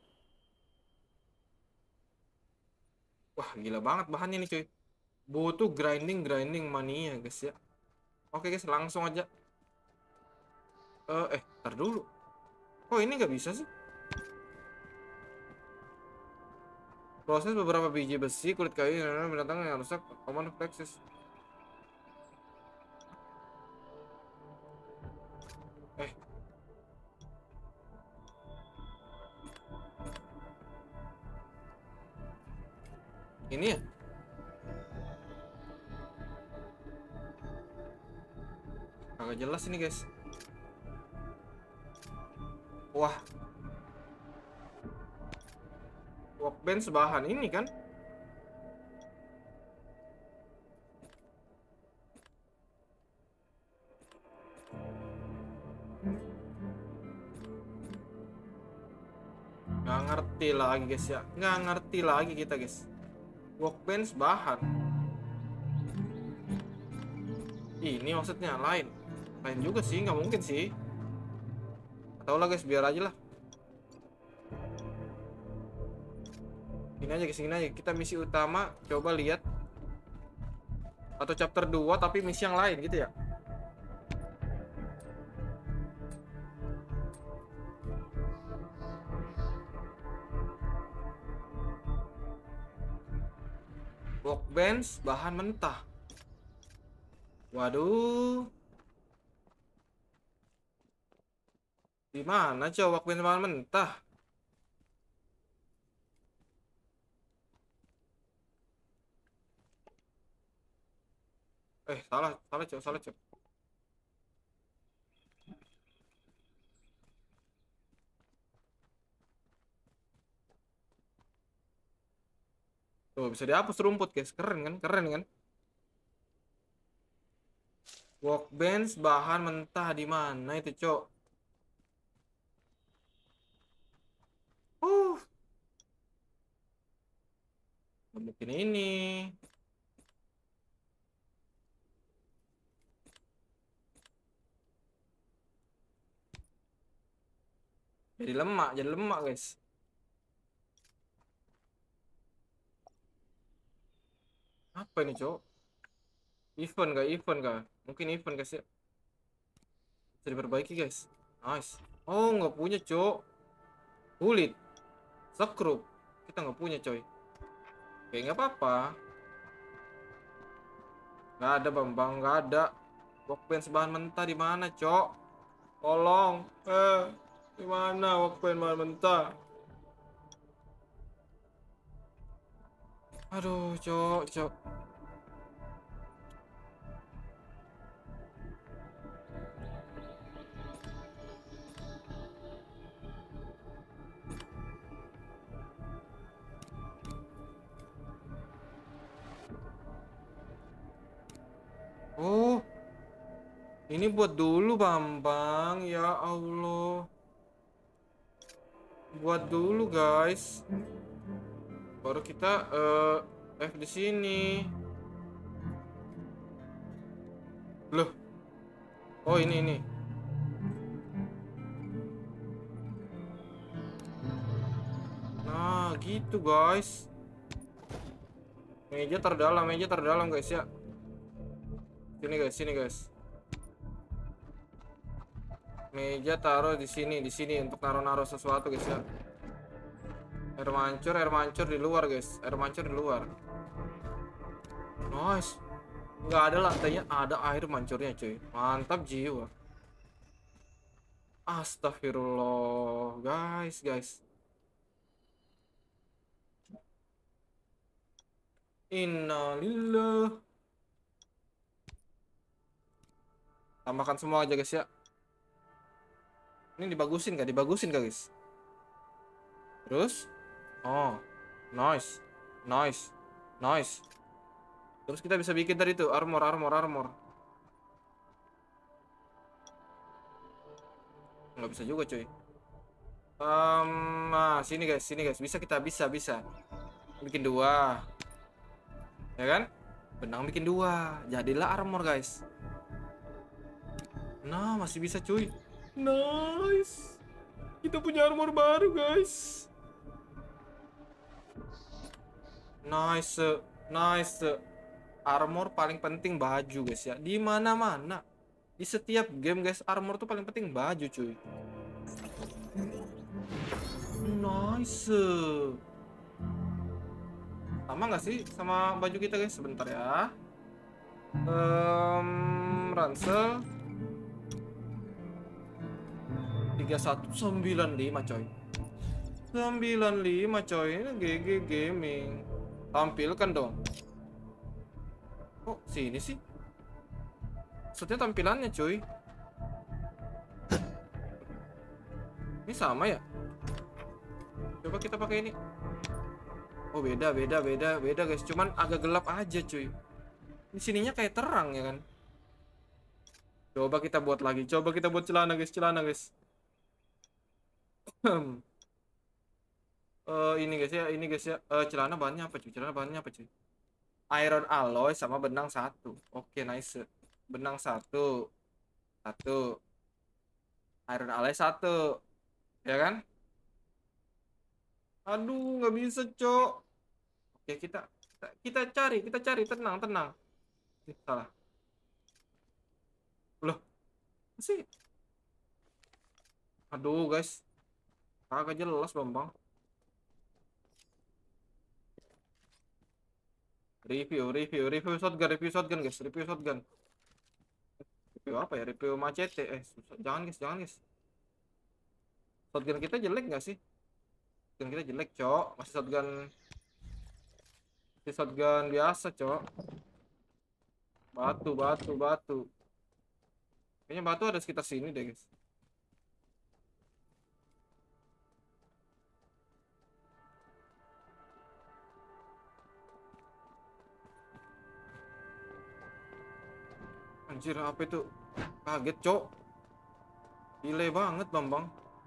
Wah, gila banget bahannya nih cuy. Butuh grinding mania guys ya. Oke guys, langsung aja. Ntar dulu. Kok ini nggak bisa sih? Proses beberapa biji besi, kulit kayu, dan binatang yang rusak, common flexes. Ini ya? Agak jelas ini guys. Wah, workbench bahan ini kan? Nggak ngerti lagi guys ya. Nggak ngerti lagi kita guys. Workbench bahan. Ini maksudnya lain juga sih, nggak mungkin sih. Tahu lah guys, biar aja lah. Gini aja kita misi utama coba lihat, atau chapter 2 tapi misi yang lain gitu ya. Workbench bahan mentah. Waduh. Di mana coba workbench bahan mentah? Salah cok. Tuh, bisa dihapus rumput guys. Keren kan? Workbench bahan mentah di mana itu, cok? Mungkin ini. Jadi lemak guys. Apa ini, cok? Event kah? Mungkin event guys ya. Bisa diperbaiki guys. Nice. Oh, nggak punya, cok. Kulit. Sekrup. Kita nggak punya, coy. Oke, nggak apa-apa. Nggak ada, Bambang. Nggak ada. Workbench bahan mentah di mana, cok? Tolong. Di mana workbench bahan mentah? Aduh, cok, cok. Oh, ini buat dulu Bambang, ya Allah. Buat dulu guys. Baru kita F di sini. Loh. Oh, ini. Nah, gitu guys. Meja terdalam guys ya. Sini guys. Meja taruh di sini untuk naruh sesuatu guys ya. Air mancur di luar guys. Air mancur di luar. Nice. Nggak ada lantainya, ada air mancurnya cuy. Mantap jiwa. Astagfirullah, guys. Innalillah. Tambahkan semua aja guys ya. Ini dibagusin kah guys? Terus, oh, nice. Terus kita bisa bikin tadi tuh armor. Nggak bisa juga cuy. Nah, sini guys. Bisa. Bikin 2. Ya kan? Benang bikin 2. Jadilah armor guys. Nah, masih bisa cuy. Nice. Kita punya armor baru guys. Nice. Armor paling penting baju guys ya. Di mana-mana. Di setiap game guys, armor tuh paling penting baju cuy. Nice. Sama nggak sih sama baju kita guys? Sebentar ya. Ransel 3195 coy. 95 coy. Ini GG Gaming. Tampilkan dong. Kok sini sih? Maksudnya tampilannya cuy. Ini sama ya? Coba kita pakai ini. Oh, beda guys. Cuman agak gelap aja cuy. Di sininya kayak terang ya kan. Coba kita buat lagi. Coba kita buat celana guys. Ini guys ya. Celana bahannya apa cuy? Iron alloy sama benang 1. Oke, nice. Benang 1. Iron alloy 1. Ya kan? Aduh, nggak bisa, Cok. Oke, kita cari, tenang. Salah. Loh. Sih. Aduh, guys. Kagak jelas, Bambang. Review shotgun guys. Review apa ya? Review macete. Susah. Jangan guys. Shotgun kita jelek nggak sih? Shotgun kita jelek, Cok. Masih shotgun biasa, Cok. Batu. Kayaknya batu ada sekitar sini deh, guys. Anjir, apa itu? Kaget, Cok. Delay banget, Bambang.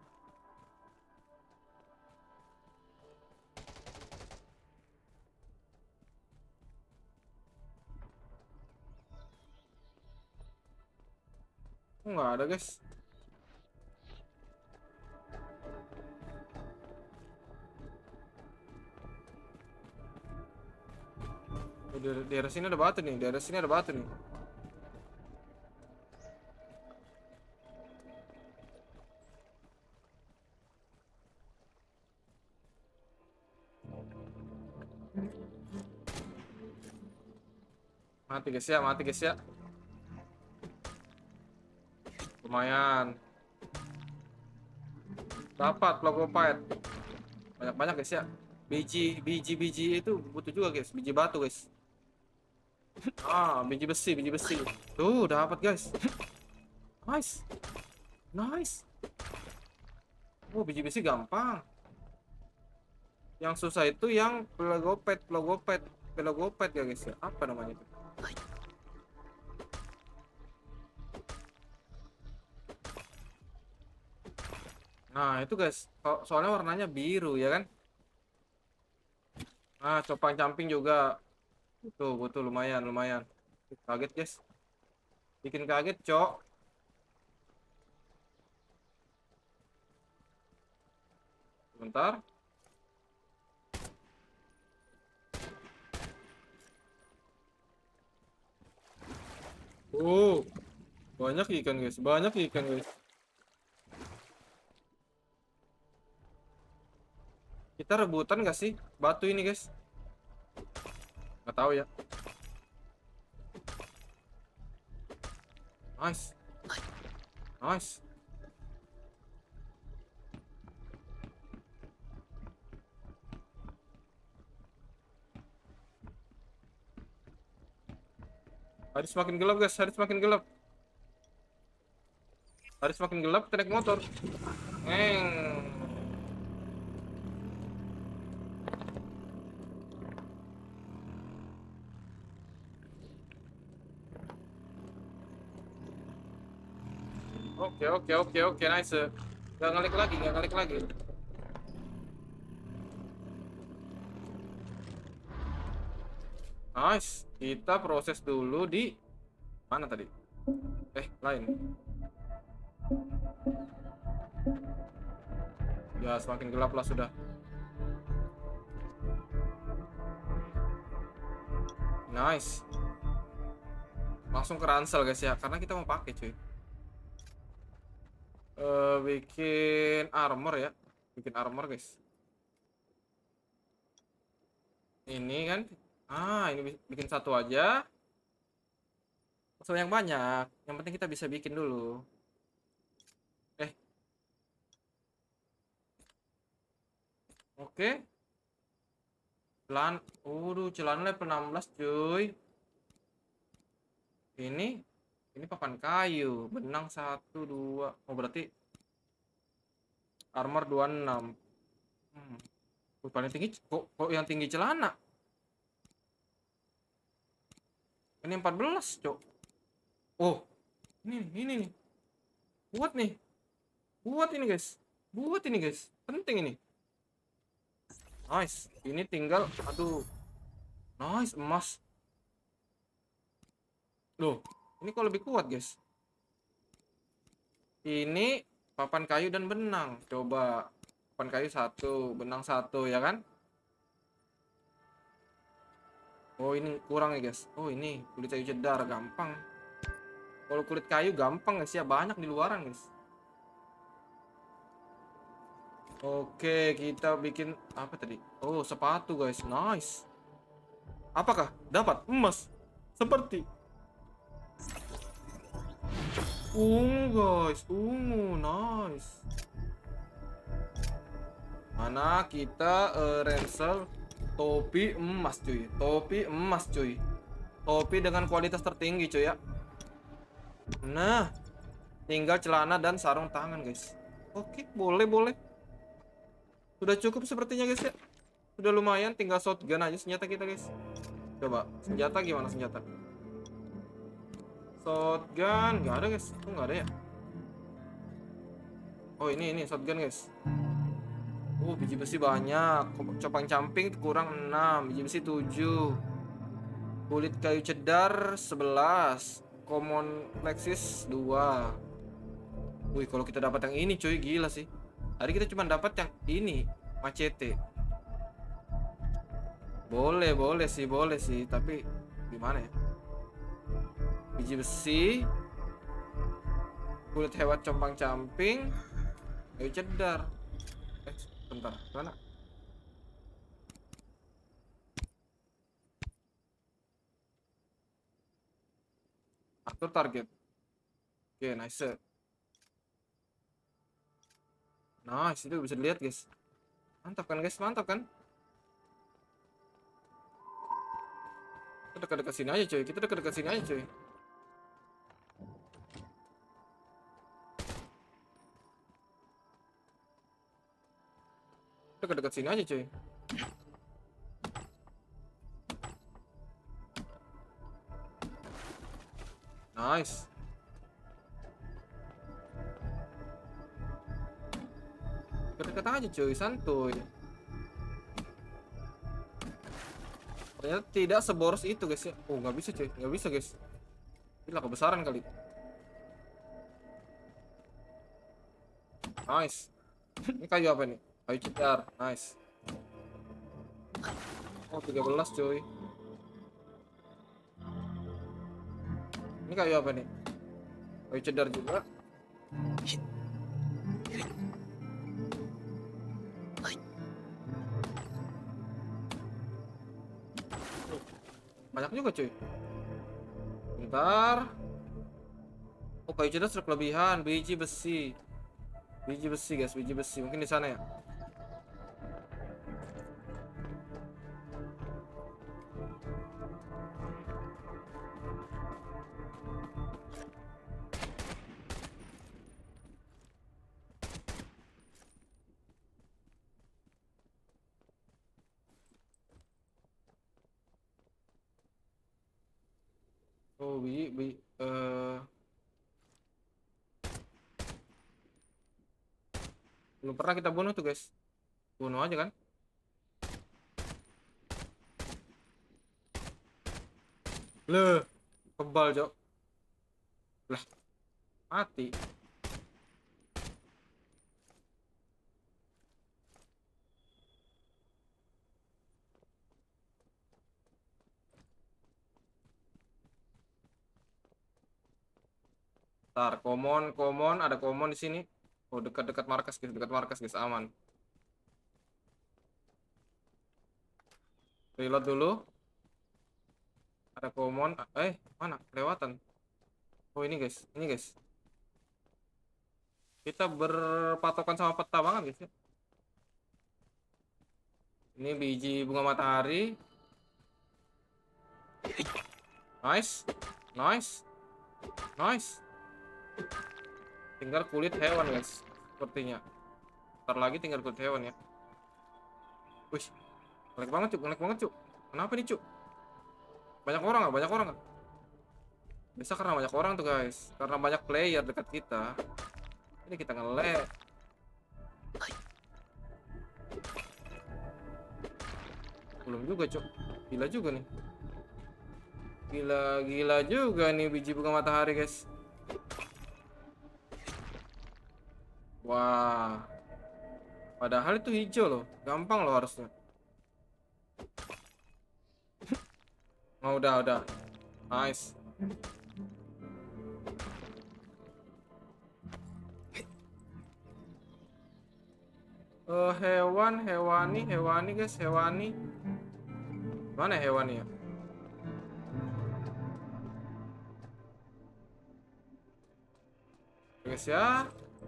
Nggak ada guys. Di daerah sini ada batu nih. Mati guys ya. Lumayan. Dapat logo fight. Banyak guys ya. Biji itu butuh juga guys, biji batu guys. Biji besi. Tuh, dapat guys. Nice. Nice. Oh, biji besi gampang. Yang susah itu yang pelagopet ya guys ya. Apa namanya itu? Nah, itu guys. Soalnya warnanya biru ya kan? Nah, copang camping juga. Butuh lumayan. Kaget guys. Bikin kaget, Cok. Bentar. Oh, banyak ikan guys. Kita rebutan gak sih batu ini guys? Nggak tahu ya. Nice. Hari semakin gelap guys, Hari semakin gelap, kita naik motor. Oke, nice. Nggak ngalik lagi. Nice. Kita proses dulu di mana tadi? Lain. Ya, semakin gelap lah sudah. Nice. Langsung ke ransel guys ya, karena kita mau pakai cuy. Bikin armor ya. Guys. Ini kan. Ini bikin satu aja. So yang banyak. Yang penting kita bisa bikin dulu. Oke. Celana level 16 cuy. Ini papan kayu, benang 1 2. Oh, berarti armor 26. Paling tinggi kok yang tinggi celana. Ini 14, Cok. Oh. Ini nih. Buat ini, guys. Penting ini. Nice. Ini tinggal nice, emas. Loh, ini kok lebih kuat, guys. Ini papan kayu dan benang. Coba papan kayu 1, benang 1 ya kan? Oh, ini kurang ya, guys. Oh, ini kulit kayu cedar gampang. Kalau kulit kayu gampang guys ya, banyak di luaran, guys. Oke, kita bikin apa tadi? Oh, sepatu guys. Nice. Apakah dapat emas? Seperti guys. Nice. Mana kita ransel topi emas cuy. Topi dengan kualitas tertinggi cuy ya. Nah, tinggal celana dan sarung tangan guys. Oke, boleh. Sudah cukup sepertinya guys ya. Sudah lumayan, tinggal shotgun aja senjata kita guys. Coba, senjata gimana senjata? Shotgun nggak ada guys. Oh, nggak ada ya. Oh, ini shotgun guys. Oh, biji besi banyak. Copang camping kurang 6, biji besi 7. Kulit kayu cedar 11. Common Lexis 2. Wih, kalau kita dapat yang ini cuy, gila sih. Tadi kita cuma dapat yang ini, macete. Boleh sih, tapi gimana ya? Biji besi, kulit hewan compang camping, kayu cedar. Bentar, mana? Atur target. Oke, nice. Nice, itu bisa dilihat guys. Mantap kan guys, mantap kan? Dekat-dekat sini aja cuy. Kita dekat-dekat sini aja cuy. Dekat-dekat sini aja cuy. Nice. Dekat-dekat aja cuy, santuy. Ternyata tidak seboros itu guys ya. Oh nggak bisa cuy, nggak bisa guys. Gila kebesaran kali. Nice. Ini kayu apa nih? Kayu cedar. Nice. Oh 13 cuy. Ini kayu apa nih? Kayu cedar juga. Banyak juga cuy. Bentar. Oh kayu cedar sudah kelebihan. Biji besi. Biji besi guys, biji besi. Mungkin di sana ya. Oh, belum pernah kita bunuh tuh guys. Bunuh aja kan. Leh, kebal Jok. Lah, mati. Ntar, common, ada common di sini. Oh, dekat-dekat markas guys, aman. Reload dulu. Ada common, mana? Kelewatan. Oh, ini guys, Kita berpatokan sama peta banget guys ya. Ini biji bunga matahari. Nice. Tinggal kulit hewan guys, sepertinya. Ntar lagi tinggal kulit hewan ya. Wih, ngelag banget cuk. Kenapa nih cuk? Banyak orang nggak? Bisa karena banyak orang tuh guys, karena banyak player dekat kita. Ini kita nge-lag. Belum juga cuk. Gila juga nih. Gila juga nih biji bunga matahari guys. Wah. Padahal itu hijau loh. Gampang loh harusnya. Oh, udah. Nice. Hewani guys, hewani. Mana hewani ya? Guys ya.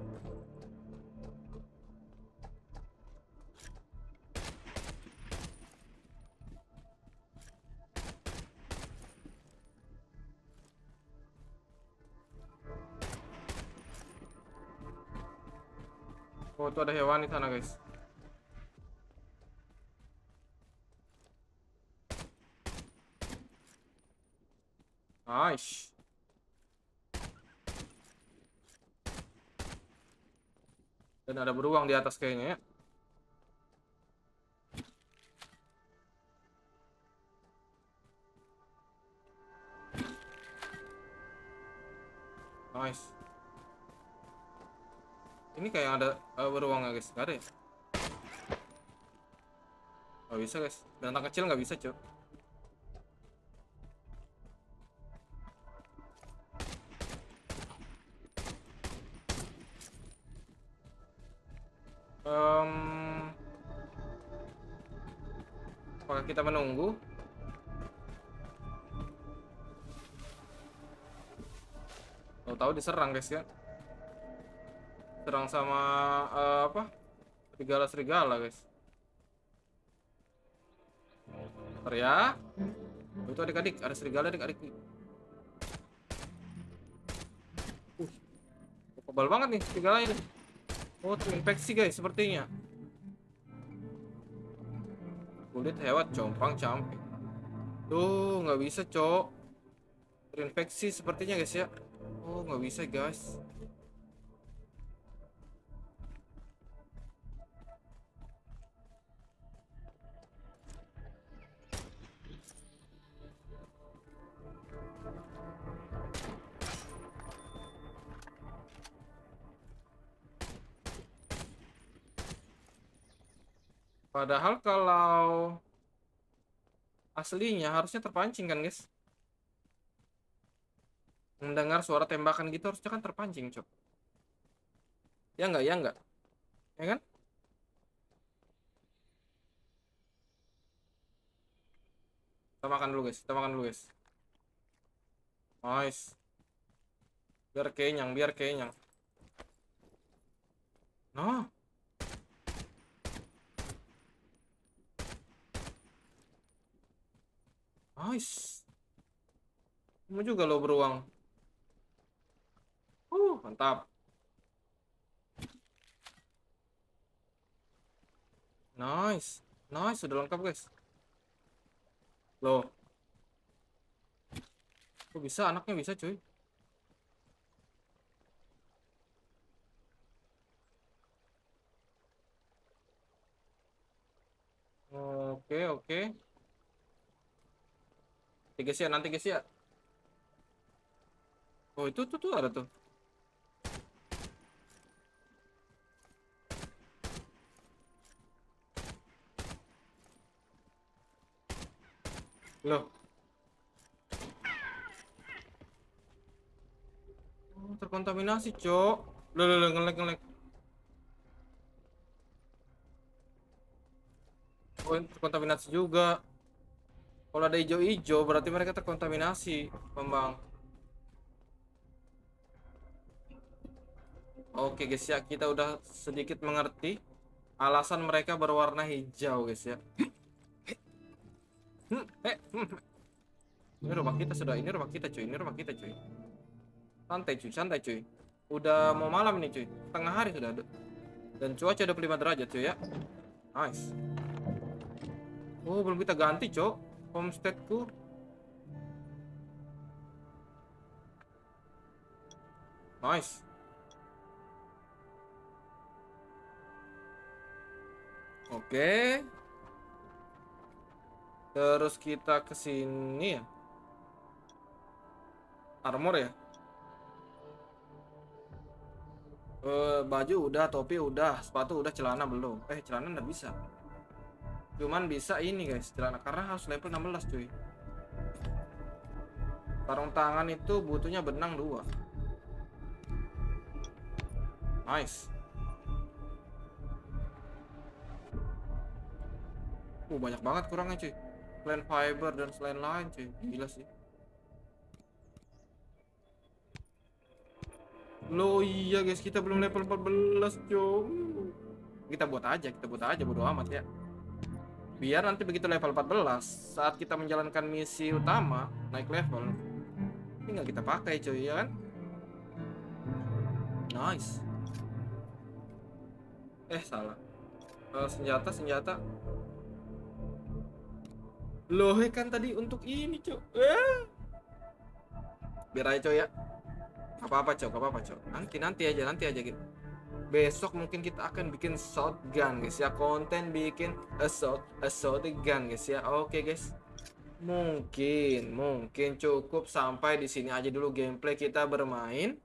Oh, tuh ada hewan di sana, guys. Nice. Dan ada beruang di atas kayaknya ya. Nice. Ini kayak ada beruang nggak guys? Nggak ada ya? Nggak bisa guys. Binatang kecil nggak bisa cuy. Apakah kita menunggu? Tahu-tahu diserang guys ya. Serang sama apa? Serigala guys. Bentar ya. Itu adik-adik, ada serigala adik-adik. Kebal banget nih serigala ini. Oh, terinfeksi guys sepertinya. Kulit hewan compang camping. Tuh, nggak bisa, cok. Terinfeksi sepertinya guys ya. Oh, nggak bisa guys. Padahal kalau aslinya harusnya terpancing kan guys. Mendengar suara tembakan gitu harusnya kan terpancing, cok. Ya enggak, ya enggak. Ya kan? Kita makan dulu guys, kita makan dulu guys. Nice. Biar kenyang, biar kenyang. Nah. Nice. Kamu juga lo beruang. Mantap. Nice. Nice, sudah lengkap guys. Loh. Kok bisa anaknya bisa cuy? Oke, oke. Guys ya, nanti guys ya. Oh, itu tuh ada tuh. Loh. Oh, terkontaminasi, cok. Loh, ngelek. Oh, terkontaminasi juga. Kalau ada hijau-hijau berarti mereka terkontaminasi, Bambang. Oke guys ya, kita udah sedikit mengerti alasan mereka berwarna hijau guys ya. Ini rumah kita sudah, ini rumah kita cuy, ini rumah kita cuy. Santai cuy. Udah mau malam nih cuy, tengah hari sudah ada. Dan cuaca 25 derajat cuy ya. Nice. Oh, belum kita ganti cok homesteadku. Nice. Oke. Terus kita ke sini ya. Armor ya. Baju udah, topi udah, sepatu udah, celana belum. Celana nggak bisa. Cuman bisa ini guys, celana karena harus level 16 cuy. Sarung tangan itu butuhnya benang 2. Nice. Banyak banget kurangnya cuy. Plant fiber dan lain-lain cuy. Gila sih. Loh iya guys, kita belum level 14 cuy. Kita buat aja bodo amat ya. Biar nanti begitu level 14 saat kita menjalankan misi utama naik level, tinggal kita pakai cuy ya kan. Nice. Salah. Senjata. Loh kan tadi untuk ini cuy. Biar aja cuy ya. Apa-apa cok. Nanti aja gitu. Besok mungkin kita akan bikin shotgun guys ya, konten bikin shotgun guys ya. Oke guys. Mungkin cukup sampai di sini aja dulu gameplay kita bermain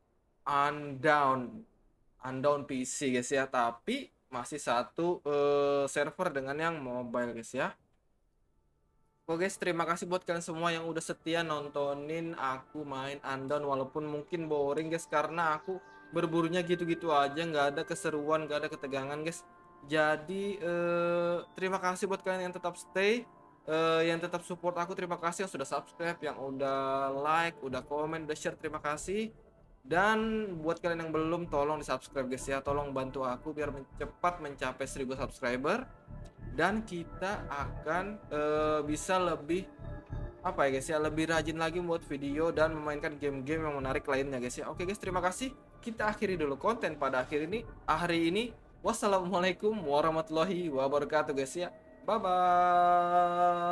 Undawn PC guys ya, tapi masih satu server dengan yang mobile guys ya. Oke guys, terima kasih buat kalian semua yang udah setia nontonin aku main Undawn, walaupun mungkin boring guys karena aku berburunya gitu-gitu aja, nggak ada keseruan, nggak ada ketegangan guys. Jadi terima kasih buat kalian yang tetap stay, yang tetap support aku. Terima kasih yang sudah subscribe, yang udah like, udah komen, udah share, terima kasih. Dan buat kalian yang belum, tolong di subscribe guys ya, tolong bantu aku biar cepat mencapai 1000 subscriber. Dan kita akan bisa lebih apa ya guys ya, lebih rajin lagi buat video dan memainkan game-game yang menarik lainnya guys ya. Oke guys, terima kasih. Kita akhiri dulu konten pada hari ini. Wassalamualaikum warahmatullahi wabarakatuh guys ya. Bye bye.